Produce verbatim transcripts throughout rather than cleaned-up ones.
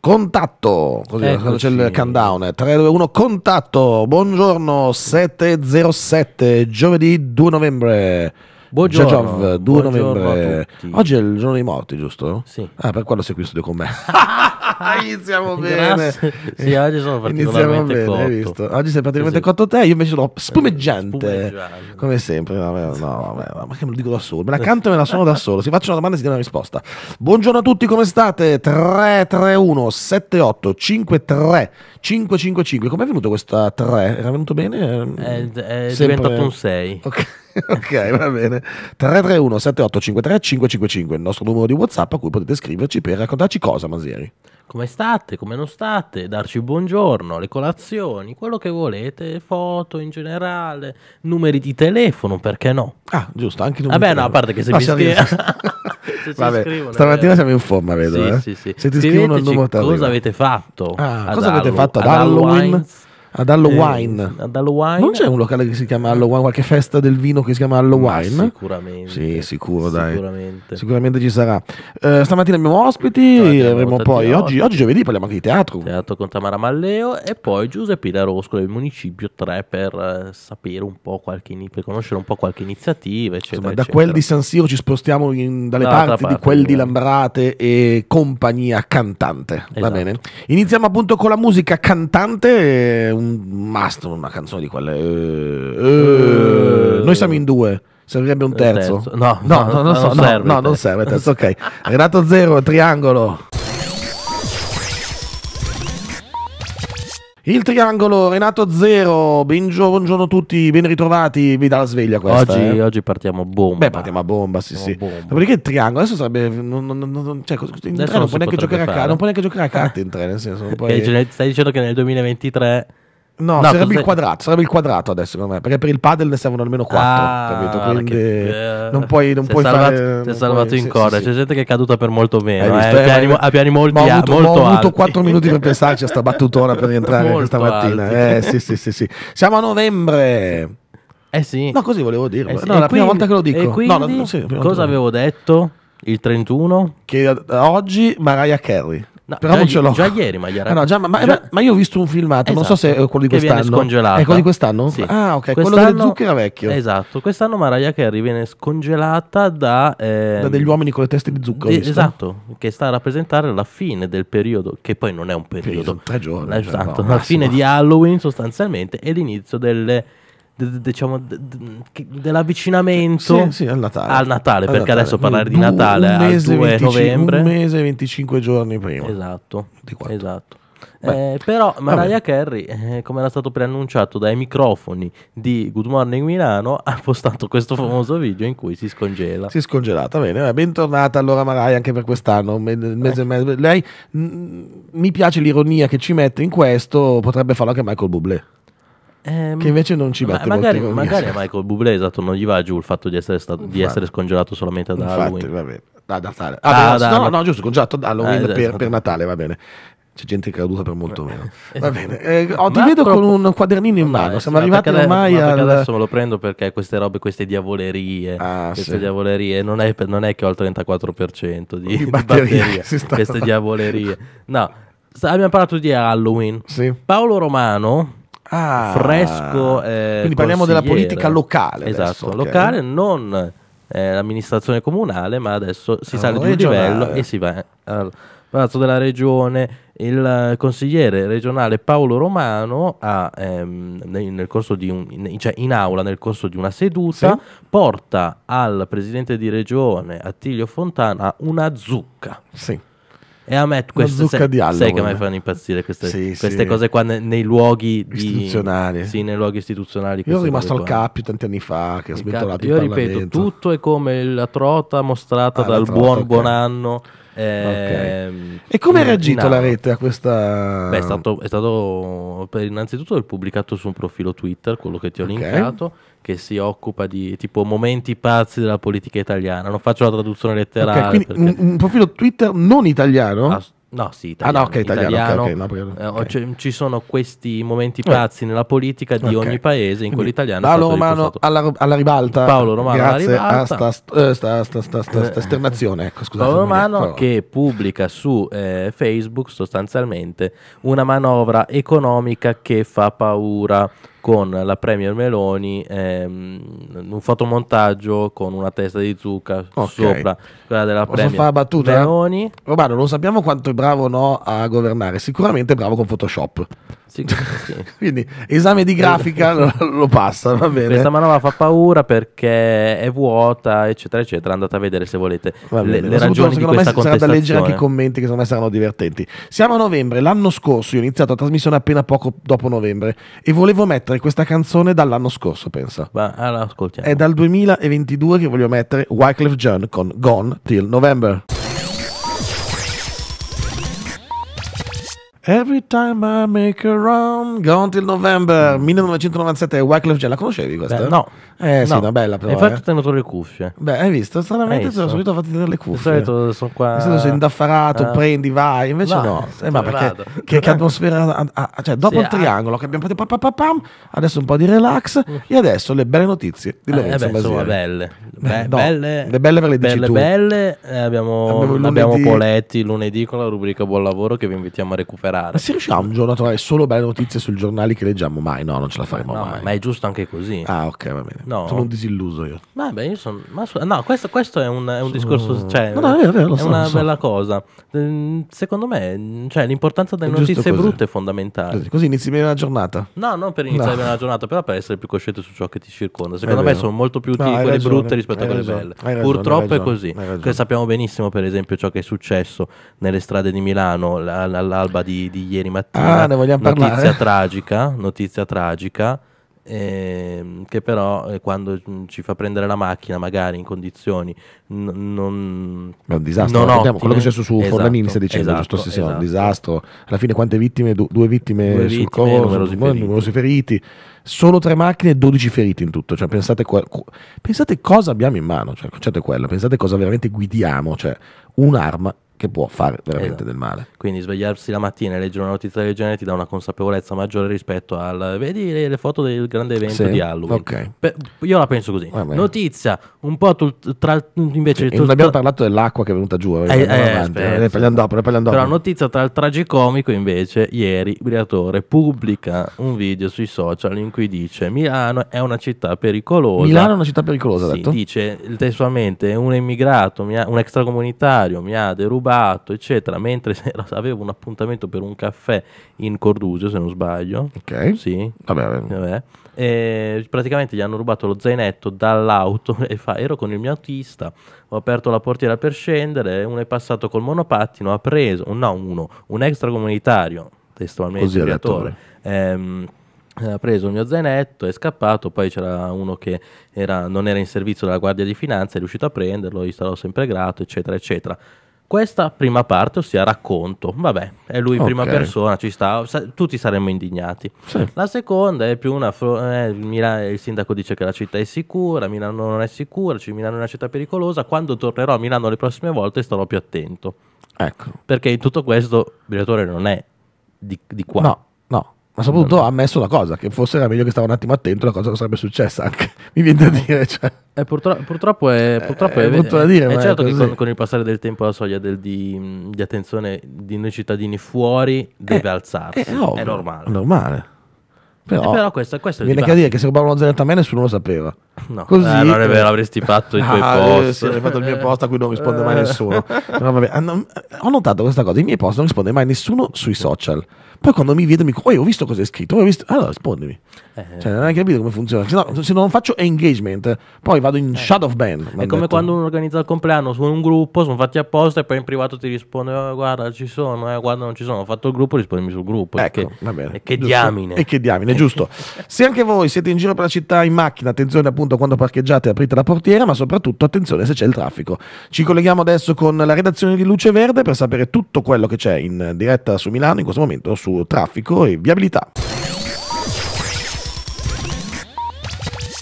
contatto, così Eccoci. quando c'è il countdown, tre due uno contatto, buongiorno, sette e zero sette, giovedì due novembre. Buongiorno, Giagiov, due buongiorno novembre. a tutti. Oggi è il giorno dei morti, giusto? Sì. Ah, per quello sei qui in studio con me. Iniziamo bene. Grazie. Sì, oggi sono Iniziamo particolarmente bene, cotto. hai visto? Oggi sei praticamente Sì, sì. cotto te, io invece sono spumeggiante. Spumeggiante. Come sempre. No, no, no, no, ma che me lo dico da solo? Me la canto e me la suono da solo. Si faccio una domanda e si dà una risposta. Buongiorno a tutti, come state? tre tre uno sette otto cinque tre cinque cinque cinque. Com'è venuto questa tre? Era venuto bene? È, è Sempre- diventato un sei. Ok. Ok, va bene. tre tre uno sette otto cinque tre cinque cinque cinque, il nostro numero di WhatsApp a cui potete scriverci per raccontarci cosa, Masieri. Come state? Come non state? Darci il buongiorno, le colazioni, quello che volete, foto in generale, numeri di telefono, perché no? Ah, giusto, anche i numeri Vabbè, di no, a parte che se No, mi siamo- scrive... se ci Vabbè, scrivono, stamattina è vero. siamo in forma, vedo. Sì, eh. sì, sì. Se ti scrivono il Scriveteci numero t'arriva. cosa avete fatto. Ah, ad cosa avete Hallow- fatto ad ad Halloween? Halloween? Ad Halloween. Eh, ad Halloween? Non c'è un locale che si chiama Halloween, qualche festa del vino che si chiama Halloween? Ma sicuramente. Sì, sicuro, dai. Sicuramente. Sicuramente ci sarà. Eh, stamattina abbiamo ospiti, Stamattina avremo abbiamo poi tanti oggi, oggi giovedì parliamo anche di teatro. Teatro con Tamara Malleo e poi Giuseppe Larosco del Municipio tre per eh, sapere un po' qualche ini- per conoscere un po' qualche iniziativa, eccetera. Insomma, da eccetera. quel di San Siro ci spostiamo in- dalle Dall'altra parti di parte, quel di magari. Lambrate e compagnia cantante. Va Esatto. bene? Iniziamo appunto con la musica cantante, eh, un must, una canzone di quelle. eh, eh. Noi siamo in due. Servirebbe un Il terzo. terzo. No, no, no, no, non, non so, no, serve no, il non terzo. serve il terzo. Ok. Renato Zero, triangolo. Il triangolo, Renato Zero, bengio- buongiorno a tutti, ben ritrovati, vi dà la sveglia questa. Oggi, eh. oggi partiamo bomba. Beh, partiamo a bomba, sì, Partiamo sì. a bomba. Dopodiché il triangolo, adesso sarebbe. Non, non, non, non- cioè, in tre Adesso non non puoi si neanche potrebbe giocare a fare. carte. Non puoi neanche giocare a carte in tre, nel senso. Non Che puoi... ce- stai dicendo che nel duemilaventitré No, No, sarebbe cos'è? il quadrato, sarebbe il quadrato adesso, secondo me, perché per il padel ne servono almeno quattro, Ah, capito? guarda Quindi che- non puoi, non si è puoi salvato, fare. si è non salvato puoi- in sì, corda. sì, sì. C'è gente che è caduta per molto Hai meno, visto? eh, Eh, a piani, ma- a piani molti, ma ho a- avuto, molto ma ho avuto alti. quattro minuti per pensarci a sta battutona per rientrare Molto questa mattina. alti. Eh, sì, sì, sì, sì. Siamo a novembre. Eh sì. No, così volevo dirlo. Eh sì. No, E la prima quindi- volta che lo dico. E quindi, No, no, sì, la prima volta cosa che lo dico. avevo detto? Il trentuno? Che eh, oggi Mariah Carey. No, Però già, non ce l'ho. già ieri Mariah Ah, no, già, ma, ma- già- ma io ho visto un filmato, non so se è quello di che viene quest'anno. scongelata. È quello di quest'anno? Sì. Ah, ok, quello Quest'anno- delle zucche era vecchio. Esatto, quest'anno Mariah Carey viene scongelata da, ehm, Da degli uomini con le teste di zucchero. di- ho visto. esatto, che sta a rappresentare la fine del periodo, che poi non è un periodo, sono tre giorni, eh, cioè, esatto, no, la massimo. fine di Halloween sostanzialmente e l'inizio delle, de- de- diciamo, de- de- che- dell'avvicinamento Sì, sì, al Natale. al Natale, Al perché Natale. adesso parlare di Du- Natale un al mese due venticinque novembre. Un mese e venticinque giorni prima. Esatto, ventiquattro. esatto. Beh, Eh, però Mariah vabbè. Carey, eh, come era stato preannunciato dai microfoni di Good Morning Milano, ha postato questo famoso video in cui si scongela. Si è scongelata, bene. Vabbè, bentornata allora Mariah anche per quest'anno. Un me- mese e mezzo. Lei, mm, mi piace l'ironia che ci mette in questo, potrebbe farlo anche Michael Bublé. Ehm, Che invece non ci ma- mette magari, molta ironia. magari a Michael Bublé, esatto, non gli va giù il fatto di essere, stato, di Infatti. essere scongelato solamente ad Infatti, Halloween. va bene. Da Natale. Ah, Ah, beh, da- no, no, da- no, giusto, congelato ad Halloween Ah, per, esatto. per Natale, va bene. C'è gente che è caduta per molto meno. Eh, Va bene. Eh, oh, ti Ma vedo proprio- con un quadernino in mano. No, Siamo sì, ma arrivati perché ade- ormai ma perché al. adesso me lo prendo perché queste robe, queste diavolerie, Ah, queste sì. diavolerie non è, per- non è che ho il trentaquattro per cento di, Di di batterie, batterie, si sta- queste diavolerie. No, sta- abbiamo parlato di Halloween. Sì. Paolo Romano, Ah, fresco, eh, quindi parliamo della consigliere. politica locale. Esatto, adesso, ok. locale, non eh, l'amministrazione comunale, ma adesso si Ah, sale di un regionale. livello e si va al Palazzo della Regione. Il eh, consigliere regionale Paolo Romano ha, ehm, nel, nel corso di un, in, cioè in aula nel corso di una seduta Sì. porta al presidente di regione Attilio Fontana una zucca. Sì. E a me queste zucca sai, di sai che a Halloween. me fanno impazzire queste, Sì, queste sì. cose qua ne- nei luoghi di- Istituzionali. Sì, nei luoghi istituzionali. Io sono queste rimasto al cose qua. Cappio tanti anni fa, che ha Il smentolato Cap- il Io ripeto, Parlamento. tutto è come la trota mostrata Ah, la dal trota, buon ok. Bonanno. ehm, E come ha in- reagito in la aula. rete a questa. Beh, è stato, è stato per innanzitutto è pubblicato su un profilo Twitter, quello che ti ho Ok. linkato, che si occupa di tipo momenti pazzi della politica italiana. Non faccio la traduzione letterale. Ok, quindi perché- un, un profilo Twitter non italiano? Ass- No, sì, italiano. Ah, no, ok, italiano. italiano. Okay, okay, no, perché, eh, okay. cioè, ci sono questi momenti pazzi nella politica di Okay. ogni paese, in Quindi, quell'italiano Paolo Romano alla, alla ribalta. Paolo Romano grazie alla ribalta. a sta, eh, sta, sta, sta, sta, sta esternazione. Ecco, scusate, Paolo Romano Però- che pubblica su eh, Facebook sostanzialmente una manovra economica che fa paura, con la Premier Meloni, ehm, un fotomontaggio con una testa di zucca Ok. sopra quella della Posso Premier fare la battuta? Meloni. Romano, non sappiamo quanto è bravo o no a governare, sicuramente è bravo con Photoshop. Sì, sì. Quindi esame di grafica lo, lo passa, va bene. Questa manovra fa paura perché è vuota, eccetera, eccetera. Andate a vedere se volete Va le, bene. le Ma soprattutto, ragioni di secondo me questa sarà da leggere contestazione. anche i commenti che secondo me saranno divertenti. Siamo a novembre, l'anno scorso io ho iniziato la trasmissione appena poco dopo novembre e volevo mettere questa canzone dall'anno scorso, pensa. Ma allora, ascoltiamo. È dal duemilaventidue che voglio mettere Wyclef Jean con Gone Till November. Every time I make a run, Gone Till November, millenovecentonovantasette, Wyclef Jean. La conoscevi questa? Beh, no. Eh sì, No. una bella però. E infatti eh. ho tenuto le cuffie. Beh, hai visto? Stranamente Hai te l'ho visto? solito fatti tenere le Di cuffie. solito sono qua. Di solito sei indaffarato, Ah. prendi, vai. Invece No, no. Eh, ma dove perché vado? che, che atmosfera ha- ha- cioè, dopo Sì, il ah. triangolo che abbiamo fatto pa, pa, pa, pam, adesso un po' di relax e adesso le belle notizie di Eh, Lorenzo eh beh, insomma, Basieri. belle. Be- Eh, no, belle, le belle ve le dici belle, tu. belle. Eh, abbiamo, Abbiamo il abbiamo lunedì- Poletti lunedì con la rubrica Buon Lavoro che vi invitiamo a recuperare. Ma se riusciamo un giorno a trovare solo belle notizie sui giornali che leggiamo? Mai, no, non ce la faremo No, mai. ma è giusto anche così. Ah, ok, va bene. No. Sono un disilluso io. Vabbè, io sono. Ma su- no, questo, questo è un, è un discorso. Cioè, No, no, è vero, è vero, lo è so, una lo so. bella cosa. Ehm, Secondo me, cioè, l'importanza delle È giusto notizie così. brutte è fondamentale. Così, così inizi bene la giornata. No, non per iniziare No. bene la giornata, però per essere più cosciente su ciò che ti circonda. Secondo È me vero. sono molto più No, utili hai quelle ragione, brutte rispetto hai a quelle ragione, belle. hai ragione, Purtroppo hai ragione, è così. hai ragione. Che sappiamo benissimo, per esempio, ciò che è successo nelle strade di Milano l- all'alba di, di ieri mattina. Ah, ne vogliamo notizia parlare? tragica, notizia tragica. ehm, che però eh, quando mm, ci fa prendere la macchina magari in condizioni n- non È un disastro, non ricordiamo, ottime. quello che è successo su Esatto, Forlanini stai dicendo, esatto, giusto? Sì, sì, no, un esatto. disastro. Alla fine quante vittime? Du- due vittime Due sul vittime, coro, numerosi su- feriti. numerosi feriti. Solo tre macchine e dodici feriti in tutto. Cioè, pensate, qua- cu- pensate cosa abbiamo in mano. Cioè, il concetto è quello. Pensate cosa veramente guidiamo. Cioè, un'arma che può fare veramente Esatto. del male. Quindi svegliarsi la mattina e leggere una notizia del genere ti dà una consapevolezza maggiore rispetto al vedi le, le foto del grande evento Sì, di Halloween. ok. Pe- io la penso così. Va bene. Notizia un po' tul- tra invece E tul- non abbiamo parlato dell'acqua che è venuta giù. Eh, andiamo eh, avanti, aspetta, ne parliamo dopo, ne parliamo dopo. Però notizia tra il tragicomico invece, ieri Briatore pubblica un video sui social in cui dice Milano è una città pericolosa. Milano è una città pericolosa, ha Sì, detto? dice testualmente un immigrato, mi ha- un extracomunitario mi ha derubato, eccetera, mentre era- avevo un appuntamento per un caffè in Cordusio, se non sbaglio. Ok. Sì. Vabbè, vabbè. Vabbè. E praticamente gli hanno rubato lo zainetto dall'auto e fa ero con il mio autista, ho aperto la portiera per scendere, uno è passato col monopattino, ha preso un- no uno un extracomunitario, testualmente Così ha detto Briatore, ehm, ha preso il mio zainetto, è scappato, poi c'era uno che era, non era in servizio della Guardia di Finanza, è riuscito a prenderlo, gli sarò sempre grato, eccetera, eccetera. Questa prima parte, ossia racconto, vabbè, è lui in Ok. prima persona, ci sta, sa- tutti saremmo indignati. Sì. La seconda è più una, fro- eh, Mila- il sindaco dice che la città è sicura, Milano non è sicura, cioè Milano è una città pericolosa, quando tornerò a Milano le prossime volte starò più attento, Ecco. perché in tutto questo Briatore non è di, di qua. No, no. Ma soprattutto ha ammesso una cosa, che forse era meglio che stava un attimo attento, la cosa che sarebbe successa anche. Mi viene da dire, cioè. Eh, purtro- purtroppo è, purtroppo è è, brutto da dire, è ma è certo che così. con, con il passare del tempo la soglia del- di, di attenzione di noi cittadini fuori deve Eh, alzarsi, È, ovvio, è normale. È normale. Però, Eh, però questo, questo è il viene che a dire dibattito. che se rubavano lo zainetto a me nessuno lo sapeva. No, Così, eh, non è vero, avresti fatto i tuoi Ah, post. eh, sì, avrei fatto il mio post a cui non risponde mai nessuno. Però vabbè, ah, non- ho notato questa cosa, i miei post non risponde mai nessuno sui social. Poi quando mi vedo mi dico, oh, ho visto cosa hai scritto, ho visto... allora rispondimi. Eh, Cioè, non hai capito come funziona. Se, no, se non faccio engagement, poi vado in shadow of ban. È come quando uno organizza il compleanno su un gruppo, sono fatti apposta e poi in privato ti risponde "Oh, guarda ci sono, eh, guarda non ci sono, ho fatto il gruppo, rispondimi sul gruppo". Ecco, che, va bene. e che Giusto. diamine. E che diamine, giusto. Se anche voi siete in giro per la città in macchina, attenzione appunto quando parcheggiate, aprite la portiera, ma soprattutto attenzione se c'è il traffico. Ci colleghiamo adesso con la redazione di Luce Verde per sapere tutto quello che c'è in diretta su Milano in questo momento su traffico e viabilità.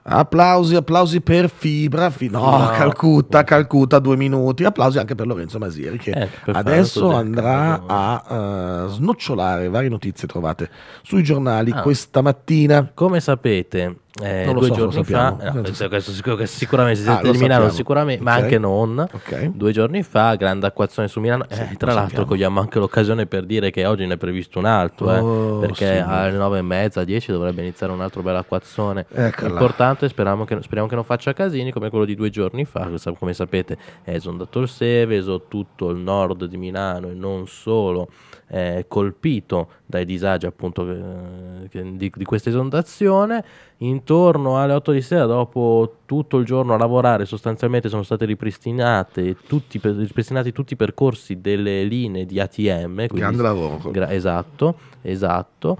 Applausi, applausi per Fibra, fi- no, No. Calcutta, Calcutta, due minuti. Applausi anche per Lorenzo Masieri che Eh, per adesso fare così, andrà cavolo. a eh, snocciolare varie notizie trovate sui giornali Ah. questa mattina. Come sapete, eh, Non lo due so, lo giorni fa, sappiamo. no, questo, questo sicuro che sicuramente si Ah, sente lo di Milano, sappiamo. sicuramente, ma Ok. anche non. Ok. Due giorni fa, grande acquazione su Milano. Sì, Eh, lo tra l'altro, sappiamo. cogliamo anche l'occasione per dire che oggi ne è previsto un altro, eh, Oh, perché sì. alle nove e mezza, dieci dovrebbe iniziare un altro bel acquazzone. Eccola. Importante, speriamo che, speriamo che non faccia casini come quello di due giorni fa. che sa- Come sapete, è esondato il Seveso, tutto il nord di Milano e non solo. È colpito dai disagi appunto che- che- di, di questa esondazione. Intorno alle otto di sera, dopo tutto il giorno a lavorare, sostanzialmente sono state ripristinate tutti, per- ripristinati tutti i percorsi delle linee di A T M. quindi- Grande lavoro. gra- esatto, esatto.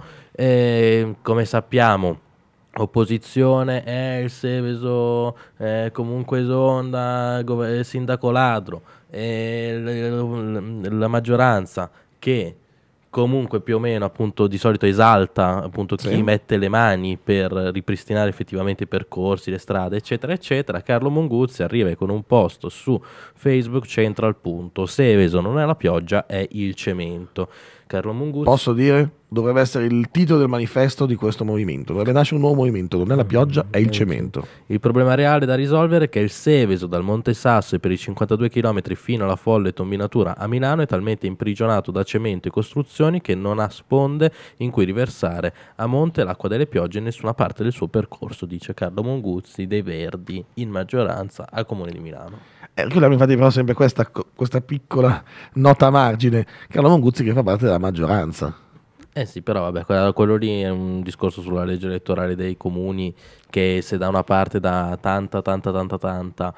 E, come sappiamo, opposizione è il Seveso, eh, comunque esonda, gov- sindaco ladro, e l- l- la maggioranza che comunque più o meno appunto di solito esalta appunto chi Sì. mette le mani per ripristinare effettivamente i percorsi, le strade eccetera eccetera. Carlo Monguzzi arriva e con un post su Facebook centra il punto: Seveso non è la pioggia, è il cemento. Carlo Monguzzi Posso dire? Dovrebbe essere il titolo del manifesto di questo movimento. Dovrebbe nascere un nuovo movimento. Non è la pioggia, è il cemento. Il problema reale da risolvere è che il Seveso dal Monte Sasso e per i cinquantadue chilometri fino alla folle tombinatura a Milano è talmente imprigionato da cemento e costruzioni che non ha sponde in cui riversare a monte l'acqua delle piogge in nessuna parte del suo percorso, dice Carlo Monguzzi dei Verdi in maggioranza al Comune di Milano. Eh, quello infatti però sempre questa, questa piccola nota a margine. Carlo Monguzzi che fa parte della maggioranza. Eh sì, però vabbè, que- quello lì è un discorso sulla legge elettorale dei comuni che se da una parte dà tanta, tanta, tanta, tanta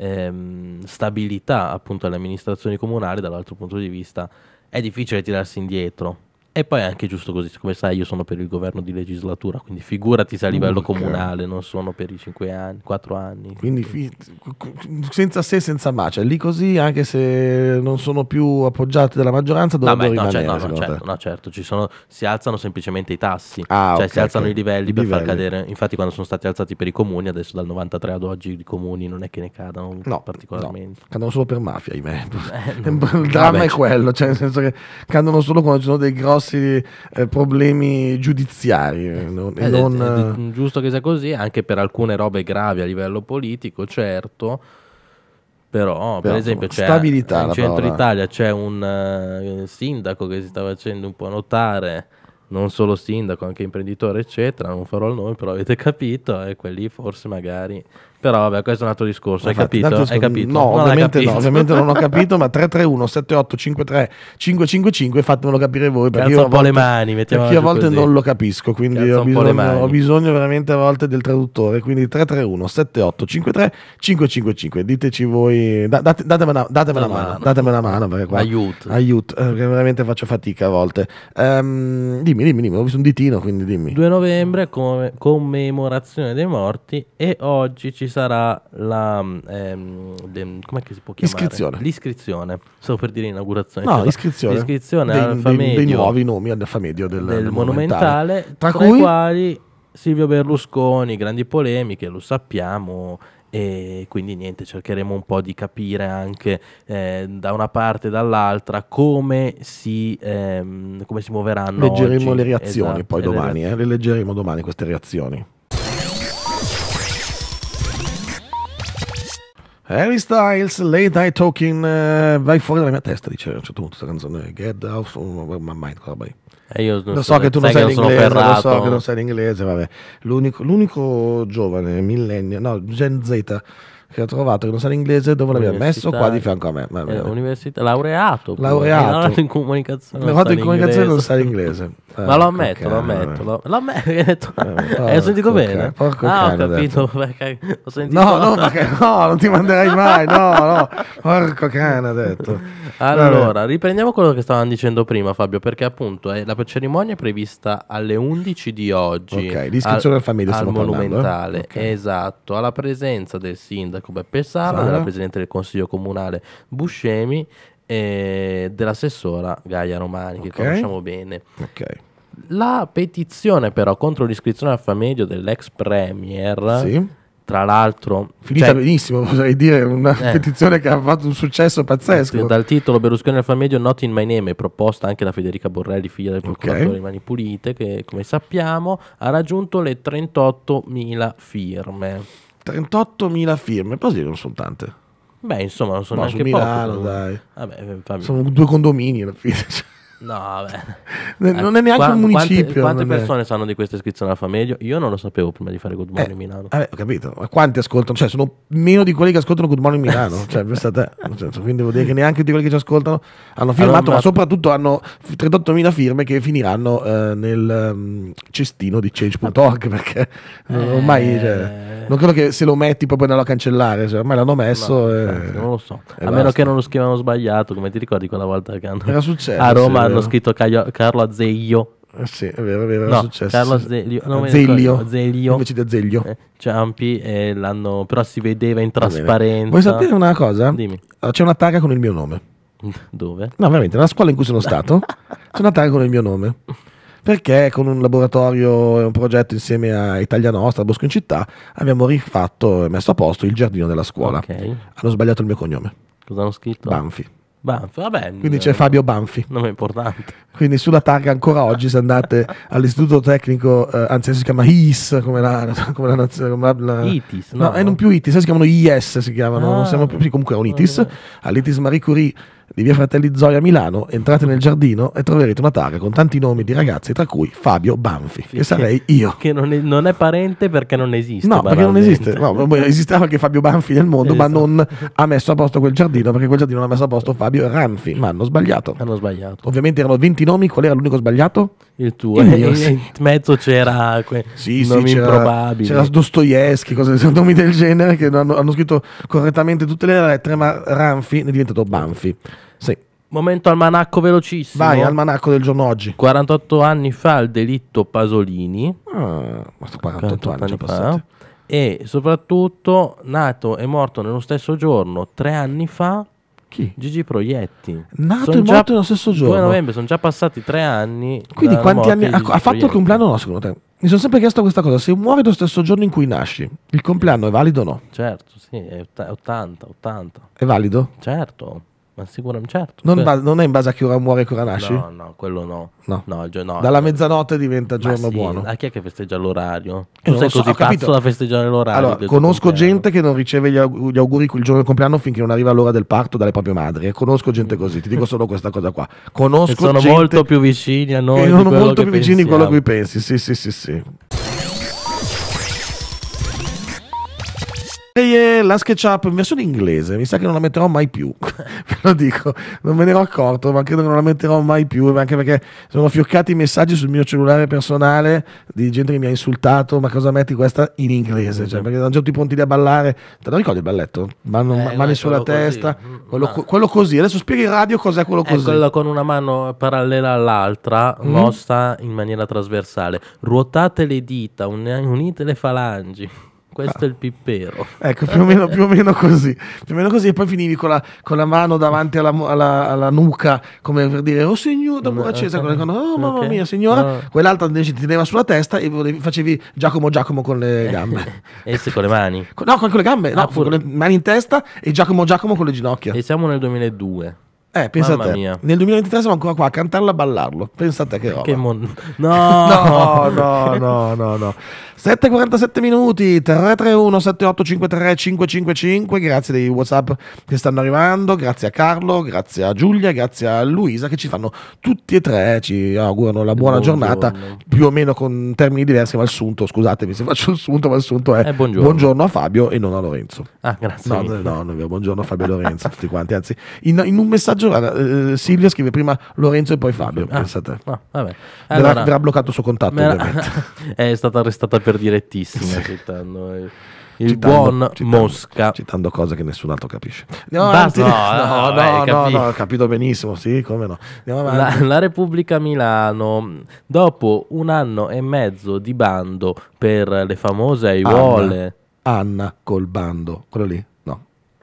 ehm, stabilità appunto alle amministrazioni comunali, dall'altro punto di vista è difficile tirarsi indietro. E poi è anche giusto così, come sai io sono per il governo di legislatura, quindi figurati se a livello Ok. comunale, non sono per i cinque anni, quattro anni. Quindi fi- senza se senza ma, cioè lì così, anche se non sono più appoggiati dalla maggioranza, No, dovrebbero beh, no, rimanere cioè, no, no, secondo certo, te? no, certo, ci sono, si alzano semplicemente i tassi, Ah, cioè ok, si alzano ok. i livelli I per far livelli. cadere, infatti quando sono stati alzati per i comuni, adesso dal novantatré ad oggi i comuni non è che ne cadano No, particolarmente. no, cadono solo per mafia, ahimè. Eh, no. Il dramma Vabbè, è quello, cioè nel senso che cadono solo quando ci sono dei grossi eh, problemi giudiziari. eh, non- e Ed è- non, ed eh, è giusto che sia così, anche per alcune robe gravi a livello politico, certo. Però, per Però, esempio, insomma, c'è stabilità, in la centro parola. Italia c'è un eh, sindaco che si sta facendo un po' notare, non solo sindaco, anche imprenditore, eccetera. Non farò il nome, però avete capito. E quelli forse magari. Però, vabbè, questo è un altro discorso. Hai infatti, capito? tanto Hai sc- capito? No, Non hai ovviamente capito. no, ovviamente non ho capito, ma tre tre uno sette otto cinque tre cinque cinque cinque fatemelo capire voi, perché Alza io a un po' le volte, mani, mettiamola perché io a giù volte così. non lo capisco, quindi Alza ho un po' le bisogno, mani. ho bisogno veramente a volte del traduttore, quindi tre tre uno sette otto cinque tre cinque cinque cinque, diteci voi, da- date- datemi una, datemi una Una mano, mano. datemi una mano, perché qua, Aiuto. aiuto, eh, perché veramente faccio fatica a volte. Ehm, dimmi, dimmi, dimmi, ho visto un ditino, quindi dimmi. due novembre come commemorazione dei morti e oggi ci sarà la ehm, de- com'è che si può chiamare? Iscrizione. L'iscrizione. Stavo per dire inaugurazione. No, Cioè, iscrizione, l'iscrizione dei, al dei- Famedio dei nuovi nomi al Famedio del, del, del Monumentale, tra, tra, cui i quali Silvio Berlusconi, grandi polemiche, lo sappiamo. E quindi niente, cercheremo un po' di capire anche eh, da una parte e dall'altra come si, ehm, come si muoveranno leggeremo oggi. le reazioni Esatto, poi e le domani, reazioni. eh, le leggeremo domani queste reazioni. Harry Styles, Late Night Talking, eh, vai fuori dalla mia testa, dice a un certo punto questa canzone, Get Out of My Mind, quella roba lì. E io Lo so che tu non sai sai sono l'inglese, lo so ferrato. che non sai l'inglese, vabbè. L'unico, l'unico giovane, millennial, no, Gen Z, che ho trovato che non sa l'inglese, dove l'abbiamo messo? Qua di fianco a me. Va Eh, bene. università, laureato. pure. Laureato. È laureato in comunicazione. L'ho non fatto sa in comunicazione non l'inglese. sa l'inglese. Ma Eh, lo ammetto, porca lo cane. ammetto. Lo, lo ammetto. Hai detto- Eh, Hai sentito porco bene? cane, porco ah, cane, ho ho capito. perché ho sentito. No, no, perché no, non ti manderai mai, no, no, porco cane ha detto. Allora, Vabbè. riprendiamo quello che stavamo dicendo prima, Fabio, perché appunto eh, la cerimonia è prevista alle undici di oggi. Ok, l'iscrizione al Famedio al stiamo parlando, eh? Monumentale, Ok. esatto, alla presenza del sindaco Beppe Sala, Sala. della presidente del consiglio comunale Buscemi e dell'assessora Gaia Romani, che Ok. conosciamo bene. Ok. La petizione però contro l'iscrizione al Famedio dell'ex premier Sì. tra l'altro finita cioè, benissimo, oserei dire, una eh, petizione che ha fatto un successo pazzesco. dal titolo Berlusconi al Farmedio, Not in my name, proposta anche da Federica Borrelli, figlia del procuratore Ok. di Mani Pulite, che come sappiamo ha raggiunto le trentottomila firme. trentottomila firme, però sì, non sono tante. Beh, insomma, non sono No, su neanche poche. Milano, comunque. dai. Vabbè, Fabio. Sono due condomini alla fine. No, vabbè. Non è neanche Qua- un municipio. Quante, quante non è- persone sanno di questa iscrizione al Famedio? Io non lo sapevo prima di fare Good Morning Eh, Milano. vabbè, ho capito, ma quanti ascoltano? Cioè, sono meno di quelli che ascoltano Good Morning Milano. Cioè, pensa a te. Nel senso, quindi vuol dire che neanche tutti quelli che ci ascoltano hanno firmato, Allora, ma soprattutto hanno trentottomila firme che finiranno eh, nel um, cestino di change punto org, perché Eh, ormai cioè, non credo che se lo metti poi puoi andarlo a cancellare, cioè, ormai l'hanno messo. no, e- infatti, non lo so. e A meno basta. che non lo scrivano sbagliato, come ti ricordi quella volta che hanno Era successo, a sì, Roma è hanno vero. scritto Caio- Carlo Azeglio. Eh sì, è vero, è vero, era No, successo. Carlo sì. Azeglio, non mi Azeglio, ricordo, Azeglio. invece di Azeglio. Eh, Ciampi e l'hanno però si vedeva in Va bene. trasparenza. Vuoi sapere una cosa? Dimmi. Ah, c'è una targa con il mio nome. Dove? No, veramente, nella scuola in cui sono stato c'è una targa con il mio nome. Perché con un laboratorio e un progetto insieme a Italia Nostra, Bosco in Città, abbiamo rifatto e messo a posto il giardino della scuola. Ok. Hanno sbagliato il mio cognome, Cosa hanno scritto? Banfi. Banff, vabbè. Quindi eh, c'è Fabio Banfi. Nome importante. Quindi sulla targa ancora oggi, se andate all'istituto tecnico, eh, anzi si chiama I S, come la, come la nazione. Come la, la- I T I S, no, no? e non più I T I S, si chiamano I S, si chiamano, non Ah. siamo più, sì, comunque è un I T I S, Ah, all'I T I S Marie Curie di via Fratelli Zoia a Milano, entrate nel giardino e troverete una targa con tanti nomi di ragazzi, tra cui Fabio Banfi, che sarei io. Che non è, non è parente perché non esiste. No, perché non banalmente. esiste. No, poi esisteva anche Fabio Banfi nel mondo, ma Esatto. non ha messo a posto quel giardino, perché quel giardino non ha messo a posto Fabio Ranfi, ma hanno sbagliato. Hanno sbagliato. Ovviamente erano venti nomi, qual era l'unico sbagliato? Il tuo. Il E mio, in sì. mezzo c'era que- Sì, sì, nomi c'era, improbabili. c'era Dostoevsky, cose, nomi del genere che hanno, hanno scritto correttamente tutte le lettere, ma Ranfi ne è diventato Banfi. Sì. Momento almanacco velocissimo. Vai, almanacco del giorno oggi. quarantotto anni fa il delitto Pasolini. Ah, ma sto quarantotto anni già fa. passati. E soprattutto nato e morto nello stesso giorno tre anni fa Chi? Gigi Proietti. Nato Son e già- morto nello stesso due giorno. novembre, sono già passati tre anni. Quindi dalla quanti morte anni di ha, Gigi ha fatto il Proietti. compleanno o no secondo te? Mi sono sempre chiesto questa cosa, se muore lo stesso giorno in cui nasci, il compleanno è valido o no? Certo, sì, è ott- ottanta, ottanta. È valido? Certo, ma sicuramente certo. Non, Que- ba- non è in base a che ora muore e che ora nasci? No, no, quello no. No. No, il gio- no, Dalla il- mezzanotte diventa Ma giorno sì, buono. a chi è che festeggia l'orario? Eh, Tu non sei lo so, così ho capito. pazzo da festeggiare l'orario? Allora, del tuo conosco compleanno? gente che non riceve gli, aug- gli auguri il giorno del compleanno finché non arriva l'ora del parto dalle proprie madri. E conosco gente così, ti dico solo questa cosa qua. Conosco Che sono gente molto più vicini a noi che di sono quello molto che più vicini di quello a cui pensiamo. pensi. Sì, sì, sì, sì. E eh, la SketchUp in versione inglese mi sa che non la metterò mai più. Ve lo dico, non me ne ero accorto, ma credo che non la metterò mai più, anche perché sono fioccati i messaggi sul mio cellulare personale di gente che mi ha insultato, ma cosa metti questa in inglese? Cioè, perché erano già tutti pronti lì a ballare. Te lo ricordi il balletto? Mano, Eh, ma- no, mani è sulla quello così. testa, Mm, quello, ma- co- quello così. Adesso spieghi in radio cos'è quello È così. quello con una mano parallela all'altra, Mm. mossa in maniera trasversale. Ruotate le dita, un- unite le falangi. Questo è il pippero. Ecco, più o meno, più o meno così. Più o meno così, e poi finivi con la, con la mano davanti alla, alla- alla nuca, come per dire, oh signore, da buona accesa, Ok. oh mamma Ok. mia signora, Ah. quell'altra invece ti teneva sulla testa e volevi- facevi Giacomo Giacomo con le gambe. E se con le mani. Co- No, con le gambe, no, Ah, pure. con le mani in testa e Giacomo Giacomo con le ginocchia. E siamo nel duemiladue. Eh, pensa a Mamma te. mia. Nel duemilaventitré siamo ancora qua a cantarlo e a ballarlo. Pensa a te che roba. Che mon- No, no, no, no, no, no. sette e quarantasette minuti, tre tre uno sette otto cinque tre cinque cinque cinque, grazie dei WhatsApp che stanno arrivando, grazie a Carlo, grazie a Giulia, grazie a Luisa che ci fanno tutti e tre, ci augurano la buona Buongiorno. giornata, più o meno con termini diversi, ma il sunto, scusatemi se faccio il sunto, ma il sunto è Eh, buongiorno. a Fabio e non a Lorenzo. Ah, grazie. No, no, no, no, buongiorno a Fabio e Lorenzo, tutti quanti, anzi, in, in un messaggio guarda, eh, Silvia scrive prima Lorenzo e poi Fabio, Ah, pensa a te. ah, vabbè. Verrà, Allora, verrà bloccato il suo contatto, me la- ovviamente. è stata arrestata per direttissima citando il, il Citando- buon citando- Mosca. Citando cose che nessun altro capisce. Andiamo Basta, avanti. no, No, no, no, eh, no, capi- no, ho capito benissimo, sì, come no. Andiamo avanti. La, la Repubblica Milano, dopo un anno e mezzo di bando per le famose aiuole, Anna col bando, quello lì? No.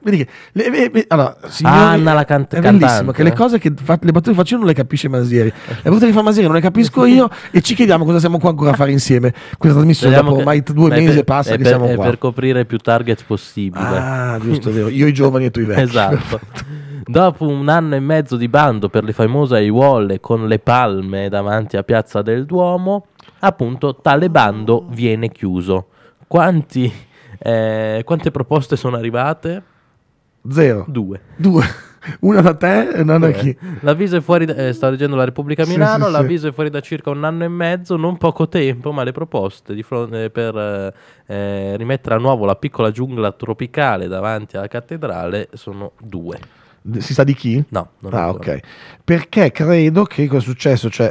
Vedi che le, le, le, allora, signori, Anna la can- è bellissimo cantante. che le cose che fa, le battute che faccio io non le capisce Masieri, le battute che fa Masieri non le capisco io e ci chiediamo cosa siamo qua ancora a fare insieme. Questa trasmissione Speriamo dopo che- ormai due ma è mesi per- e passa è che per, siamo è qua. per coprire più target possibile. Ah, giusto, è vero. Io i giovani e tu i vecchi. Esatto. Dopo un anno e mezzo di bando per le famose aiuole con le palme davanti a Piazza del Duomo, appunto tale bando viene chiuso. Quanti, eh, quante proposte sono arrivate? Zero. Due. Due. Una da te e una da chi? L'avviso è fuori da, eh, sto leggendo la Repubblica Sì, Milano, sì, sì. l'avviso è fuori da circa un anno e mezzo, non poco tempo, ma le proposte di fronte per eh, eh, rimettere a nuovo la piccola giungla tropicale davanti alla cattedrale sono due. Si sa di chi? No, non Ah, ancora. ok. Perché credo che cosa è successo? Cioè,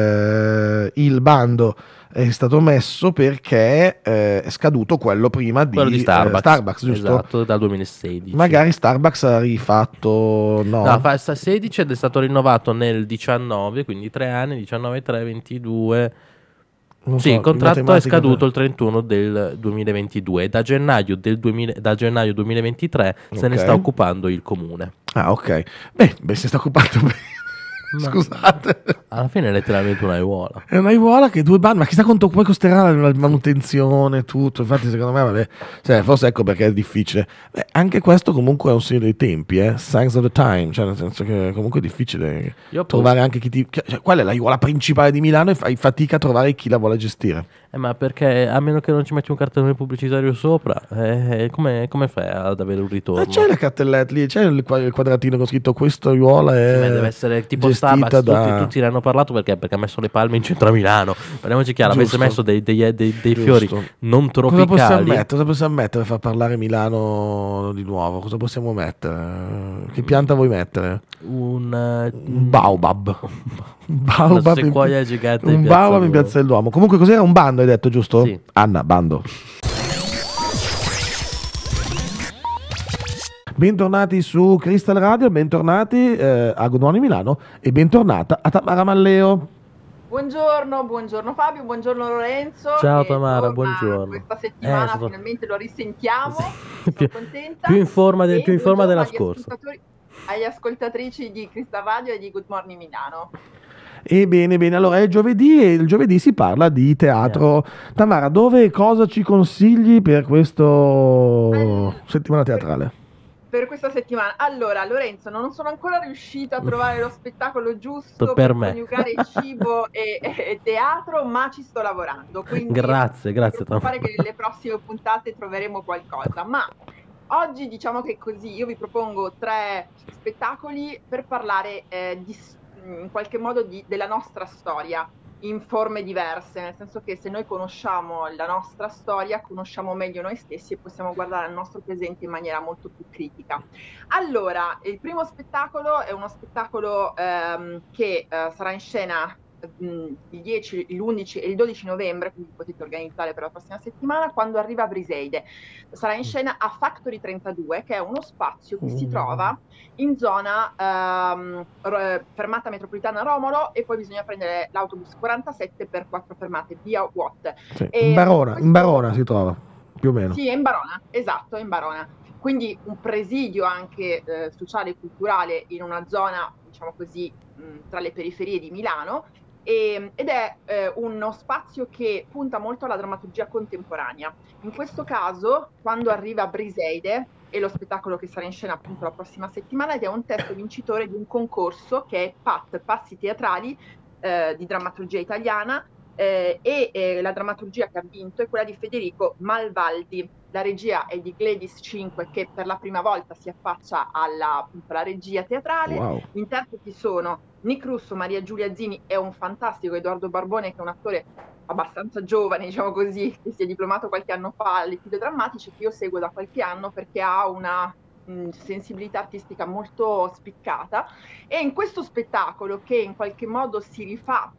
eh, il bando è stato messo perché eh, è scaduto quello prima di, Quello di Starbucks, eh, Starbucks, giusto? Esatto, dal duemilasedici. Magari Starbucks ha rifatto, no? No, fa sta sedici ed è stato rinnovato nel diciannove, quindi tre anni, diciannove, tre, ventidue. Non Sì, so, il contratto è matematica- scaduto il trentuno del duemilaventidue. Da gennaio, del duemila, da gennaio duemilaventitré se ne Ok. sta occupando il comune. Ah, ok. Beh, beh, si sta occupando bene. Ma- Scusate. Alla fine è letteralmente una aiuola. È una aiuola che due bandi, ma chissà quanto poi costerà la manutenzione, tutto. Infatti, secondo me, vabbè, cioè, forse ecco perché è difficile. Beh, anche questo comunque è un segno dei tempi, eh? Signs of the time, cioè nel senso che comunque è difficile Io trovare anche chi ti. Cioè, qual è l'aiuola principale di Milano e fai fatica a trovare chi la vuole gestire. Eh, ma perché a meno che non ci metti un cartellone pubblicitario sopra, eh, come, come fai ad avere un ritorno? Ma c'è la cartelletta lì, c'è il qua- il quadratino con scritto questa aiuola è. Beh, deve essere tipo gestita Starbucks, da- tutti, tutti ne hanno parlato perché, perché ha messo le palme in centro a Milano. Parliamoci chiaro, avesse Giusto. messo dei, dei- dei- dei Giusto. fiori non Cosa possiamo tropicali. mettere? Cosa possiamo mettere per far parlare Milano di nuovo? Cosa possiamo mettere? Che pianta vuoi mettere? Un, eh, Un baobab. Un una baobab in- sequoia gigante in un Piazza baobab in Duomo. Piazza del Duomo. Comunque cos'era? Un bando hai detto, giusto? Sì. Anna, bando. Bentornati su Crystal Radio, bentornati eh, a Good Morning Milano e bentornata a Tamara Malleo. Buongiorno, buongiorno Fabio, buongiorno Lorenzo. Ciao che Tamara, torna buongiorno. Questa Eh, settimana è stato- finalmente lo risentiamo, Sì. sono più, contenta. più in forma, del- E più in forma della buongiorno agli scorsa. ascoltatori- Agli ascoltatrici di Crystal Radio e di Good Morning Milano. E bene, bene, allora è giovedì e il giovedì si parla di teatro. Tamara, dove e cosa ci consigli per questa Allora, settimana teatrale? Per questa settimana. Allora, Lorenzo, non sono ancora riuscita a trovare lo spettacolo giusto Per per me. coniugare cibo e, e teatro, ma ci sto lavorando. Quindi Grazie, grazie non preoccupare Tamara. che nelle prossime puntate troveremo qualcosa. Ma oggi diciamo che così io vi propongo tre spettacoli per parlare eh, di, in qualche modo di, della nostra storia in forme diverse, nel senso che se noi conosciamo la nostra storia, conosciamo meglio noi stessi e possiamo guardare al nostro presente in maniera molto più critica. Allora, il primo spettacolo è uno spettacolo ehm, che eh, sarà in scena mh, il dieci, l'undici e il dodici novembre, quindi potete organizzare per la prossima settimana, quando arriva a Briseide. Sarà in scena a Factory trentadue, che è uno spazio che si trova in zona ehm, ro- fermata metropolitana Romolo, e poi bisogna prendere l'autobus quarantasette per quattro fermate via Watt. Sì, E in Barona, questo- in Barona si trova, più o meno. Sì, è in Barona, esatto, è in Barona. Quindi un presidio anche eh, sociale e culturale in una zona, diciamo così, mh, tra le periferie di Milano, e- ed è eh, uno spazio che punta molto alla drammaturgia contemporanea. In questo caso, quando arriva Briseide, e lo spettacolo che sarà in scena appunto la prossima settimana, ed è un testo vincitore di un concorso che è P A T, Passi Teatrali eh, di drammaturgia italiana, eh, e eh, la drammaturgia che ha vinto è quella di Federico Malvaldi. La regia è di Gladys cinque, che per la prima volta si affaccia alla, appunto, alla regia teatrale. Wow. Gli interpreti sono Nick Russo, Maria Giulia Zini e un fantastico Edoardo Barbone, che è un attore abbastanza giovane, diciamo così, che si è diplomato qualche anno fa alle Fido Drammatici, che io seguo da qualche anno perché ha una mh, sensibilità artistica molto spiccata. E in questo spettacolo, che in qualche modo si rifà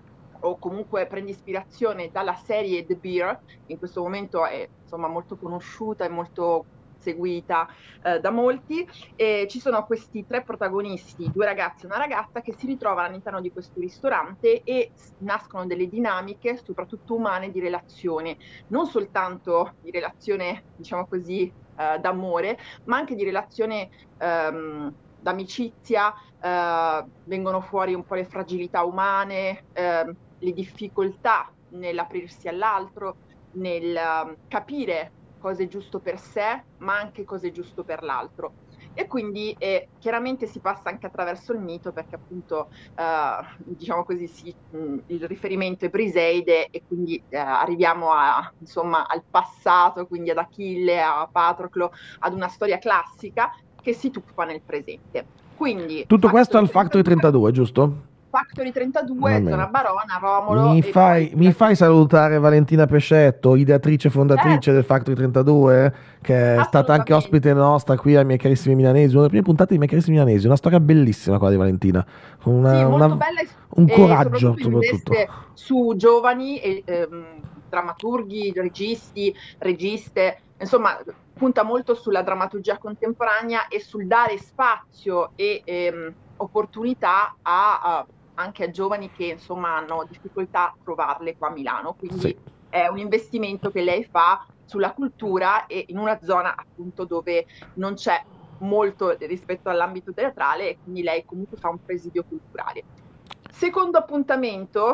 o comunque prende ispirazione dalla serie The Bear, in questo momento è insomma molto conosciuta e molto seguita eh, da molti, e ci sono questi tre protagonisti, due ragazzi e una ragazza, che si ritrovano all'interno di questo ristorante e nascono delle dinamiche, soprattutto umane, di relazione, non soltanto di relazione, diciamo così, eh, d'amore, ma anche di relazione ehm, d'amicizia, eh, vengono fuori un po' le fragilità umane, eh, le difficoltà nell'aprirsi all'altro, nel um, capire cosa è giusto per sé, ma anche cosa è giusto per l'altro. E quindi eh, chiaramente si passa anche attraverso il mito, perché appunto eh, diciamo così sì, mh, il riferimento è Briseide, e quindi eh, arriviamo a, insomma, al passato, quindi ad Achille, a Patroclo, ad una storia classica che si tuffa nel presente. Quindi tutto questo al Factory trentadue, giusto? Factory trentadue, Zona Barona, Romolo. Mi e fai, poi... mi fai salutare Valentina Pescetto, ideatrice e fondatrice certo, del Factory trentadue, che è stata anche ospite nostra qui ai miei carissimi milanesi, una delle prime puntate dei miei carissimi milanesi, una storia bellissima quella di Valentina, una, sì, molto una, bella e, un e coraggio soprattutto soprattutto. investe su giovani e, ehm, drammaturghi, registi, registe, insomma punta molto sulla drammaturgia contemporanea e sul dare spazio e ehm, opportunità a, a anche a giovani che insomma hanno difficoltà a trovarle qua a Milano, quindi Sì. è un investimento che lei fa sulla cultura e in una zona appunto dove non c'è molto rispetto all'ambito teatrale, e quindi lei comunque fa un presidio culturale. Secondo appuntamento,